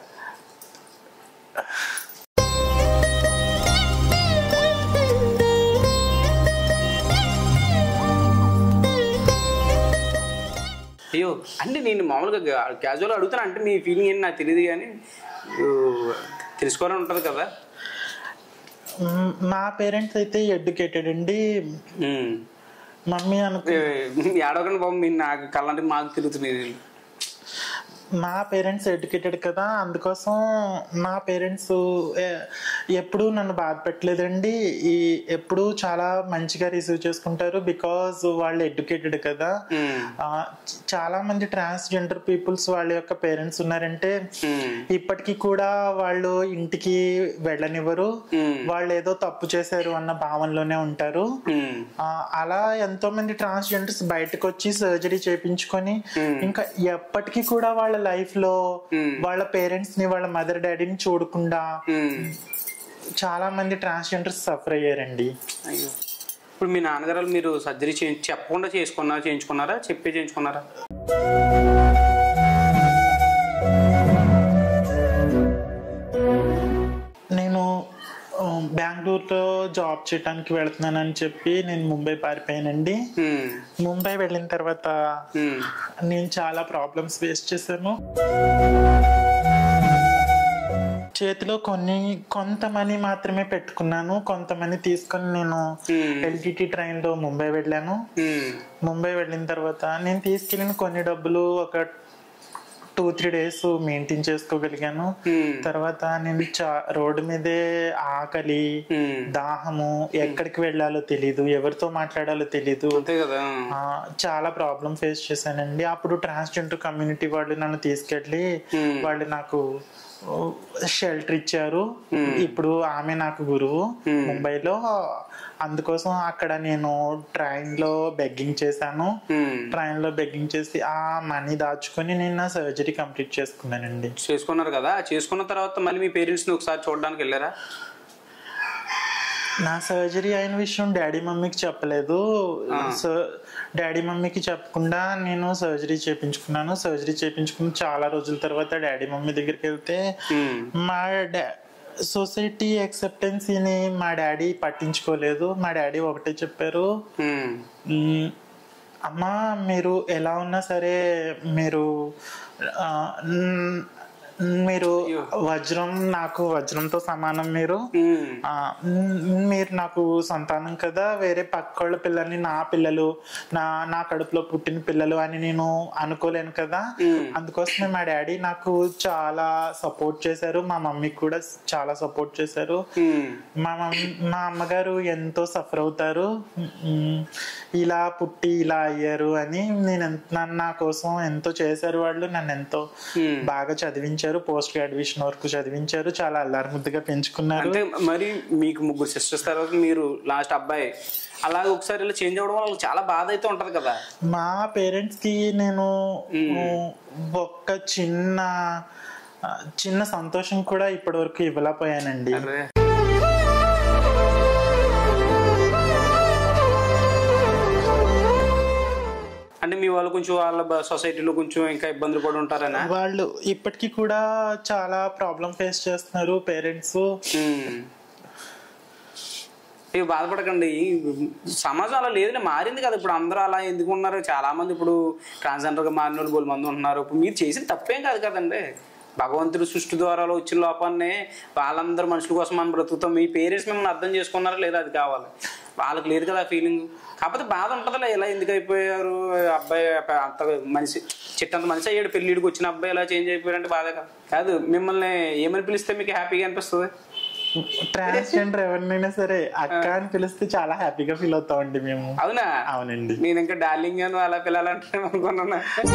అయ్యో అంటే నేను మామూలుగా క్యాజువల్ అడుగుతాను, అంటే మీ ఫీలింగ్ ఏంటి నాకు తెలియదు కానీ తెలుసుకోవాలని ఉంటుంది కదా. మా పేరెంట్స్ అయితే ఎడ్యుకేటెడ్ అండి. మమ్మీ అనుకో ఏడవకండి బాబు, మీరు నాకు కళ్ళంటే మాకు తిరుగుతున్నాయి. మా పేరెంట్స్ ఎడ్యుకేటెడ్ కదా, అందుకోసం మా పేరెంట్స్ ఎప్పుడు నన్ను బాధ పెట్టలేదండి. ఈ ఎప్పుడు చాలా మంచిగా రిసీవ్ చేసుకుంటారు, బికాజ్ వాళ్ళు ఎడ్యుకేటెడ్ కదా. చాలా మంది ట్రాన్స్జెండర్ పీపుల్స్ వాళ్ళ యొక్క పేరెంట్స్ ఉన్నారంటే ఇప్పటికీ కూడా వాళ్ళు ఇంటికి వెళ్ళనివ్వరు, వాళ్ళు ఏదో తప్పు చేశారు అన్న భావనలోనే ఉంటారు. అలా ఎంతో మంది ట్రాన్స్జెండర్స్ బయటకు వచ్చి సర్జరీ చేయించుకొని ఇంకా ఎప్పటికీ కూడా వాళ్ళ లైఫ్ లో వాళ్ళ పేరెంట్స్ ని, వాళ్ళ మదర్ డాడీని చూడకుండా చాలా మంది ట్రాన్స్జెండర్స్ సఫర్ అయ్యారండి. ఇప్పుడు మీ నాన్నగారు మీరు సర్జరీ చెప్పకుండా చేసుకున్నారా, చేయించుకున్నారా, చెప్పే చేయించుకున్నారా? నేను బెంగళూరులో జాబ్ చేయడానికి వెళ్తున్నానని చెప్పి నేను ముంబై పారిపోయానండి. ముంబై వెళ్ళిన తర్వాత నేను చాలా ప్రాబ్లమ్స్ ఫేస్ చేశాను. చేతిలో కొన్ని కొంత మనీ మాత్రమే పెట్టుకున్నాను, కొంతమంది తీసుకొని నేను ఎల్టీటీ ట్రైన్ లో ముంబై వెళ్ళాను. ముంబై వెళ్ళిన తర్వాత నేను తీసుకెళ్ళిన కొన్ని డబ్బులు ఒక టూ త్రీ డేస్ మెయింటైన్ చేసుకోగలిగాను. తర్వాత నేను చా రోడ్డు మీదే ఆకలి, దాహము, ఎక్కడికి వెళ్ళాలో తెలీదు, ఎవరితో మాట్లాడాలో తెలీదు, చాలా ప్రాబ్లం ఫేస్ చేశానండి. అప్పుడు ట్రాన్స్జెండర్ కమ్యూనిటీ వాళ్ళు నన్ను తీసుకెళ్ళి వాళ్ళు నాకు షెల్టర్ ఇచ్చారు. ఇప్పుడు ఆమె నాకు గురువు ముంబైలో. అందుకోసం అక్కడ నేను ట్రైన్ లో బెగ్గింగ్ చేశాను. ట్రైన్ లో బెగ్గింగ్ చేసి ఆ మనీ దాచుకొని నేను నా సర్జరీ కంప్లీట్ చేసుకున్నానండి. చేసుకున్నారు కదా, చేసుకున్న తర్వాత మళ్ళీ మీ పేరెంట్స్ ని ఒకసారి చూడడానికి వెళ్ళారా? నా సర్జరీ అయిన విషయం డాడీ మమ్మీకి చెప్పలేదు. సో డాడీ మమ్మీకి చెప్పకుండా నేను సర్జరీ చేయించుకున్నాను. సర్జరీ చేయించుకున్న చాలా రోజుల తర్వాత డాడీ మమ్మీ దగ్గరికి వెళ్తే మా డా సొసైటీ యాక్సెప్టెన్సీని మా డాడీ పట్టించుకోలేదు. మా డాడీ ఒకటే చెప్పారు, అమ్మా మీరు ఎలా ఉన్నా సరే మీరు మీరు వజ్రం, నాకు వజ్రంతో సమానం, మీరు మీరు నాకు సంతానం కదా, వేరే పక్కోళ్ళ పిల్లల్ని నా పిల్లలు, నా నా కడుపులో పుట్టిన పిల్లలు అని నేను అనుకోలేను కదా. అందుకోసమే మా డాడీ నాకు చాలా సపోర్ట్ చేశారు, మా మమ్మీకి కూడా చాలా సపోర్ట్ చేశారు. మా మమ్మీ మా అమ్మగారు ఎంతో సఫర్ అవుతారు, ఇలా పుట్టి ఇలా అయ్యారు అని. నేను నన్ను నా కోసం ఎంతో చేశారు వాళ్ళు, నన్ను ఎంతో బాగా చదివించారు, పోస్ట్ గ్రాడ్యుయేషన్ వరకు చదివించారు, చాలా అల్లారు ముద్దుగా పెంచుకున్నారు. అంటే మరి మీకు ముగ్గురు సిస్టర్స్ తర్వాత మీరు లాస్ట్ అబ్బాయి, అలాగే ఒకసారి ఇలా చేంజ్ అవ్వడం వల్ల చాలా బాధ అయితే ఉంటది కదా. మా పేరెంట్స్ కి నేను ఒక్క చిన్న చిన్న సంతోషం కూడా ఇప్పటి వరకు ఇవ్వలేకపోయానండి. అంటే మీ వాళ్ళు కొంచెం వాళ్ళ సొసైటీలో కొంచెం ఇంకా ఇబ్బందులు పడి ఉంటారనా? వాళ్ళు ఇప్పటికీ కూడా చాలా ప్రాబ్లం ఫేస్ చేస్తున్నారు పేరెంట్స్. ఇవి బాధపడకండి, సమాజం అలా లేదులే, మారింది కదా. ఇప్పుడు అందరూ అలా ఎందుకు ఉన్నారు, చాలా మంది ఇప్పుడు ట్రాన్స్జెండర్ గా మారిన వాళ్ళు బోలు మంది ఉంటున్నారు. ఇప్పుడు మీరు చేసిన తప్పేం కాదు కదండి, భగవంతుడు సృష్టి ద్వారా వచ్చిన లోపాన్ని వాళ్ళందరూ మనుషుల కోసం మనం బ్రతుకుతాం. మీ పేరెంట్స్ మిమ్మల్ని అర్థం చేసుకున్నారా లేదా అది కావాలి, వాళ్ళకి లేదు కదా ఆ ఫీలింగ్. కాకపోతే బాధ ఉంటుందిలే, ఇలా ఎందుకు అయిపోయారు అబ్బాయి, అంత మనిషి చిట్టంత మనిషి అయ్యాడు, పెళ్ళిడికి వచ్చిన అబ్బాయి ఇలా చేంజ్ అయిపోయారంటే బాధ కాదు. కాదు మిమ్మల్ని ఏమని పిలిస్తే మీకు హ్యాపీగా అనిపిస్తుంది? ట్రాన్స్జెండర్ ఎవరినైనా సరే అక్క అని పిలిస్తే చాలా హ్యాపీగా ఫీల్ అవుతామండి మేము. అవునా? అవునండి. నేను ఇంకా డార్లింగ్ అని అలా పిల్లలంటే అనుకున్నా.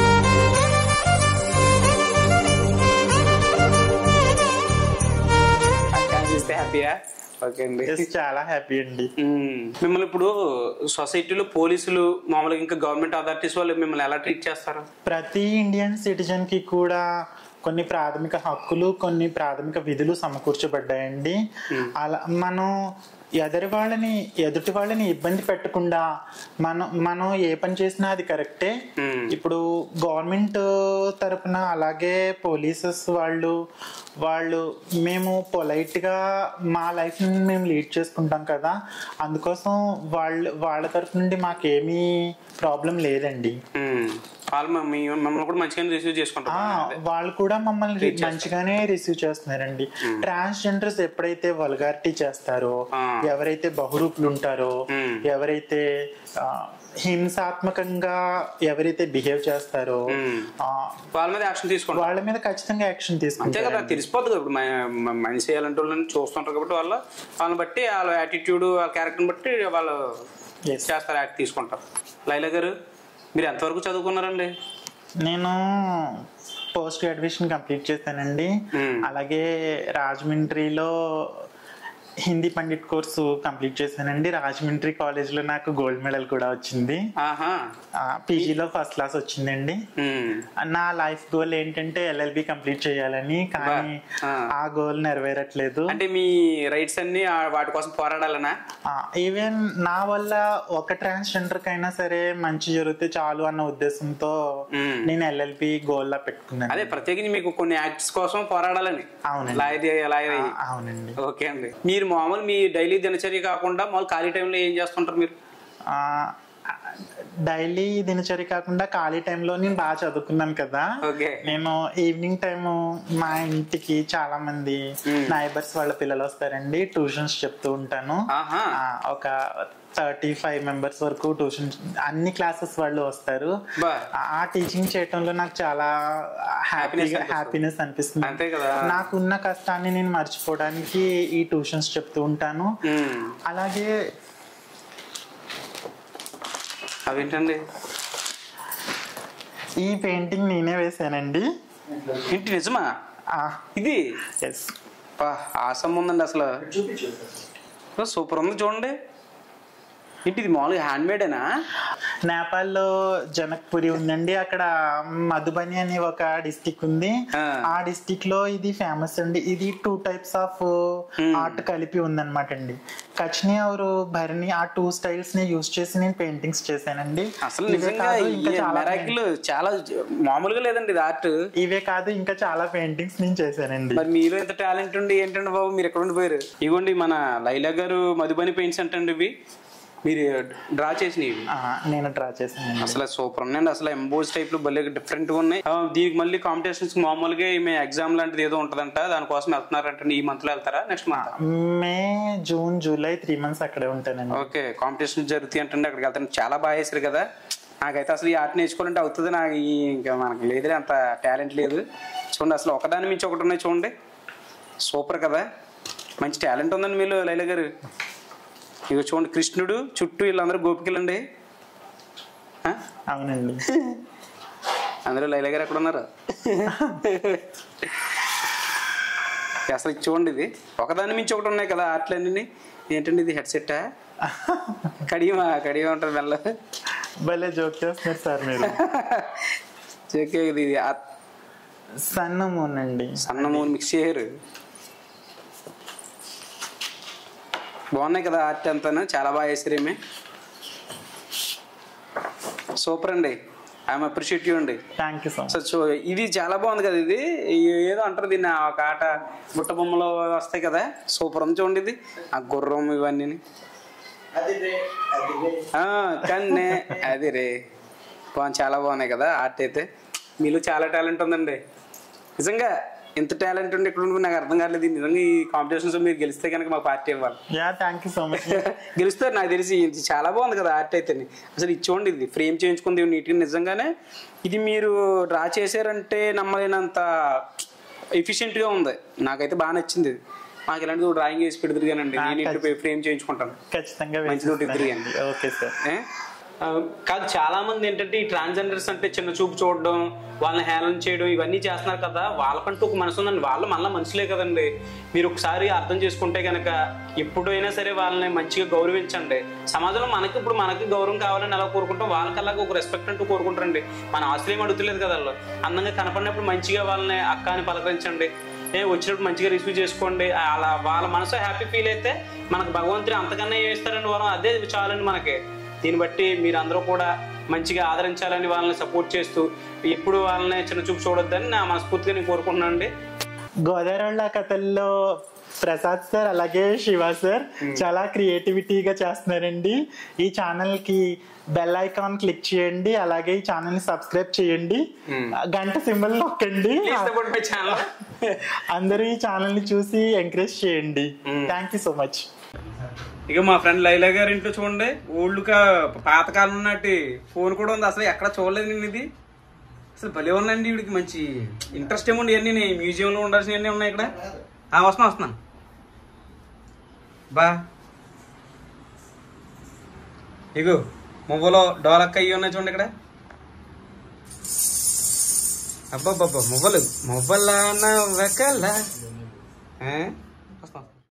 హ్యాపీయా? ఓకే అండి, చాలా హ్యాపీ అండి. మిమ్మల్ని ఇప్పుడు సొసైటీలో పోలీసులు, మామూలుగా ఇంకా గవర్నమెంట్ అథారిటీస్ వాళ్ళు మిమ్మల్ని ఎలా ట్రీట్ చేస్తారు? ప్రతి ఇండియన్ సిటిజన్ కి కూడా కొన్ని ప్రాథమిక హక్కులు, కొన్ని ప్రాథమిక విధులు సమకూర్చబడ్డాయండి. అలా మనం ఎదుటి వాళ్ళని ఎదుటి వాళ్ళని ఇబ్బంది పెట్టకుండా మనం మనం ఏ పని చేసినా అది కరెక్టే. ఇప్పుడు గవర్నమెంట్ తరపున అలాగే పోలీసెస్ వాళ్ళు వాళ్ళు మేము పొలైట్ గా మా లైఫ్ ని మేము లీడ్ చేసుకుంటాం కదా, అందుకోసం వాళ్ళ వాళ్ళ తరపు నుండి మాకేమీ ప్రాబ్లం లేదండి. వాళ్ళు మమ్మల్ని కూడా మంచిగానే రిసీవ్ చేసుకుంటారు. వాళ్ళు కూడా మమ్మల్ని మంచిగానే రిసీవ్ చేస్తున్నారండి. ట్రాన్స్జెండర్స్ ఎప్పుడైతే వల్గారిటీ చేస్తారో, ఎవరైతే బహురూపులు ఉంటారో, ఎవరైతే హింసాత్మకంగా ఎవరైతే బిహేవ్ చేస్తారో వాళ్ళ మీద యాక్షన్ తీసుకుంటారు. వాళ్ళ మీద ఖచ్చితంగా యాక్షన్ తీసుకుంటారు. కదా తెలిసిపోతుంది కదా, ఇప్పుడు మనిషి అలాంటి వాళ్ళని చూస్తుంటారు కాబట్టి వాళ్ళ వాళ్ళని బట్టి వాళ్ళ యాటిట్యూడ్ వాళ్ళ క్యారెక్టర్ని బట్టి వాళ్ళు చేస్తారు, యాక్ట్ తీసుకుంటారు. లైలా గారు మీరు ఎంతవరకు చదువుకున్నారండి? నేను పోస్ట్ గ్రాడ్యుయేషన్ కంప్లీట్ చేశానండి. అలాగే రాజమండ్రిలో హిందీ పండిట్ కోర్సు కంప్లీట్ చేశానండి. రాజమండ్రి కాలేజ్ లో నాకు గోల్డ్ మెడల్ కూడా వచ్చింది. పీజీలో ఫస్ట్ క్లాస్ వచ్చిందండి. నా లైఫ్ గోల్ ఏంటంటే ఎల్ఎల్బి కంప్లీట్ చేయాలని, కానీ ఆ గోల్ నెరవేరట్లేదు. అంటే మీ రైట్స్ అన్ని వాటి కోసం పోరాడాలనా? ఈవెన్ నా వల్ల ఒక ట్రాన్స్జెండర్ కైనా సరే మంచి జరిగితే చాలు అన్న ఉద్దేశంతో నేను ఎల్ఎల్బి గోల్ లా పెట్టుకున్నాను. అదే ప్రత్యేకించి మీకు కొన్ని యాక్ట్స్ కోసం పోరాడాలని. అవునండి. అవునండి. ఓకే అండి. మీరు మామూలు మీ డైలీ దినచర్య కాకుండా మామూలు ఖాళీ టైంలో ఏం చేస్తుంటారు మీరు? డైలీ దినచర్య కాకుండా ఖాళీ టైంలో నేను బాగా చదువుకున్నాను కదా, నేను ఈవినింగ్ టైమ్ మా ఇంటికి చాలా మంది నైబర్స్ వాళ్ళ పిల్లలు వస్తారండి, ట్యూషన్స్ చెప్తూ ఉంటాను. ఒక థర్టీ ఫైవ్ మెంబర్స్ వరకు ట్యూషన్ అన్ని క్లాసెస్ వాళ్ళు వస్తారు. ఆ టీచింగ్ చేయటంలో నాకు చాలా హ్యాపీగా హ్యాపీనెస్ అనిపిస్తుంది. నాకున్న కష్టాన్ని నేను మర్చిపోవడానికి ఈ ట్యూషన్స్ చెప్తూ ఉంటాను. అలాగే అవేంటండి? ఈ పెయింటింగ్ నేనే వేసానండి. ఇంటి నిజమా ఇది? ఎస్. ఆసమ్ ఉందండి అసలు, సూపర్ ఉంది చూడండి. ఏంటి ఇది మామూలుగా హ్యాండ్ మేడేనా? నేపాల్లో జనక్పురి ఉందండి, అక్కడ మధుబని అని ఒక డిస్టిక్ ఉంది. ఆ డిస్టిక్ లో ఇది ఫేమస్ అండి. ఇది టూ టైప్స్ ఆఫ్ ఆర్ట్ కలిపి ఉందన్నమాట అండి. కచ్ని ఆరు భరణి ఆ టూ స్టైల్స్ ని యూజ్ చేసి నేను పెయింటింగ్స్ చేశానండి. అసలు చాలా మామూలుగా లేదండి ఇది ఆర్ట్. ఇవే కాదు ఇంకా చాలా పెయింటింగ్స్ నేను చేశానండి. మరి మీలో ఎంత టాలెంట్ ఉండి ఏంటండి బాబు, మీరు ఎక్కడ ఉండిపోయారు? ఇవ్వండి మన లైలా గారు మధుబని పెయింట్స్ అంటండి ఇవి మీరు డ్రా చేసినవి. నేను డ్రా చేసాను. అసలు సూపర్ ఉన్నాయండి. అసలు ఎంబోస్ టైప్ లో భలే డిఫరెంట్ గా ఉన్నాయి. దీనికి మళ్ళీ కాంపిటీషన్స్ మామూలుగా మే ఎగ్జామ్ లాంటిది ఏదో ఉంటదంట, దానికోసం వెళ్తున్నారంటే ఈ మంత్ లో వెళ్తారా next month? May June July three months అక్కడే ఉంటానండి. ఓకే, కాంపిటీషన్ జరుగుతాయి అంటే అక్కడికి వెళ్తాను. చాలా బాగా వేసారు కదా. నాకైతే అసలు ఈ ఆర్ట్ నేర్చుకోవాలంటే అవుతుంది, నాకు ఇంకా మనకు లేదులే అంత టాలెంట్ లేదు. చూడండి అసలు ఒకదాని మించి ఒకటి ఉన్నాయి చూడండి, సూపర్ కదా. మంచి టాలెంట్ ఉందండి మీరు లైలా గారు. ఇక చూడండి కృష్ణుడు చుట్టూ వీళ్ళందరూ గోపికలండి. అవునండి. అందరూ లైలా గారు ఎక్కడ ఉన్నారు? అసలు చూడండి ఇది ఒకదాని మించి ఒకటి ఉన్నాయి కదా ఆర్ట్లన్నీ. ఏంటండి ఇది హెడ్ సెట్టా? కడియమా కడియం ఉంటుంది మెల్ల. భలే జోక్ చేస్తున్నారు సార్ మీరు. ఇది సన్న మూన్ అండి. సన్న మూన్ మిక్స్ చేయరు. బాగున్నాయి కదా ఆర్ట్ అంతా, చాలా బాగా వేసారేమే. సూపర్ అండి, ఐఎమ్ అప్రిషియేట్ యూ అండి. Thank you so much. So ఇది చాలా బాగుంది కదా. ఇది ఏదో అంటారు దీన్ని, ఒక ఆట బుట్ట బొమ్మలు వస్తాయి కదా, సూపర్ ఉంది చూడండి. ఇది ఆ గుర్రం ఇవన్నీ కన్నే అది రే బాగుంది, చాలా బాగున్నాయి కదా ఆర్ట్ అయితే. మీలో చాలా టాలెంట్ ఉందండి నిజంగా. ఎంత టాలెంట్ ఉండి ఇక్కడ ఉండి నాకు అర్థం కాలేదు. నిజంగా ఈ కాంపిటీషన్స్ మీరు గెలిస్తే కనుక మాకు పార్టీ ఇవ్వాలి. గెలుస్తారు నాకు తెలిసి. చాలా బాగుంది కదా ఆర్ట్ అయితే. అసలు ఇది చూడండి, ఇది ఫ్రేమ్ చేయించుకుంది నీట్గా. నిజంగానే ఇది మీరు డ్రా చేశారంటే నమ్మలేనంత ఎఫిషియెంట్గా ఉంది. నాకైతే బాగా నచ్చింది. మాకు ఇలాంటి డ్రాయింగ్ వేసి పెడుతురు కానండి, నేను ఇంటి ఫ్రేమ్ చేయించుకుంటాను. ఖచ్చితంగా మంచిది ఇద్దరు కానీ. Okay sir. కాదు చాలా మంది ఏంటంటే ఈ ట్రాన్స్జెండర్స్ అంటే చిన్న చూపు చూడడం, వాళ్ళని హేళన చేయడం ఇవన్నీ చేస్తున్నారు కదా. వాళ్ళకంటూ ఒక మనసు ఉందండి, వాళ్ళు మళ్ళీ మనుషులే కదండి. మీరు ఒకసారి అర్థం చేసుకుంటే కనుక ఎప్పుడైనా సరే వాళ్ళని మంచిగా గౌరవించండి. సమాజంలో మనకి ఇప్పుడు మనకి గౌరవం కావాలని ఎలా కోరుకుంటాం, వాళ్ళకి అలాగే ఒక రెస్పెక్ట్ అంటూ కోరుకుంటారండి. మన ఆస్తులు ఏమి అడుగుతలేదు కదా. వాళ్ళు అందంగా కనపడినప్పుడు మంచిగా వాళ్ళని అక్క అని పలకరించండి, ఏ వచ్చినప్పుడు మంచిగా రిసీవ్ చేసుకోండి. అలా వాళ్ళ మనసు హ్యాపీ ఫీల్ అయితే మనకు భగవంతుడు అంతకన్నా ఏమి ఇస్తారండి వరం, అదే చాలండి మనకి. దీన్ని బట్టి మీరందరూ కూడా మంచిగా ఆదరించాలని, వాళ్ళని సపోర్ట్ చేస్తూ ఎప్పుడు వాళ్ళని చిన్న చూపు చూడొద్దని నా మనస్ఫూర్తిగా నేను కోరుకుంటున్నాను అండి. గోదావరి కథల్లో ప్రసాద్ సార్ అలాగే శివ సార్ చాలా క్రియేటివిటీగా చేస్తున్నారండి. ఈ ఛానల్ కి బెల్ ఐకాన్ క్లిక్ చేయండి, అలాగే ఈ ఛానల్ ని సబ్స్క్రైబ్ చేయండి, గంట సింబల్ నొక్కండి. అందరూ ఈ ఛానల్ ని చూసి ఎంకరేజ్ చేయండి. Thank you so much. ఇక మా ఫ్రెండ్ లైలా గారి ఇంట్లో చూడండి, ఓల్డ్గా పాతకాలం నాటి ఫోన్ కూడా ఉంది. అసలు ఎక్కడ చూడలేదు నేను ఇది. అసలు భలే ఉందండి. వీడికి మంచి ఇంట్రెస్ట్ ఏముంది. ఇవన్నీ మ్యూజియంలో ఉండాల్సినవన్నీ ఉన్నాయి ఇక్కడ. వస్తున్నా వస్తున్నాను బా. ఇగో మొబైల్లో డోలక్క అయ్యి ఉన్నాయి చూడండి ఇక్కడ. అబ్బాబ్బా మొబైల్ మొబైల్ వస్తాను.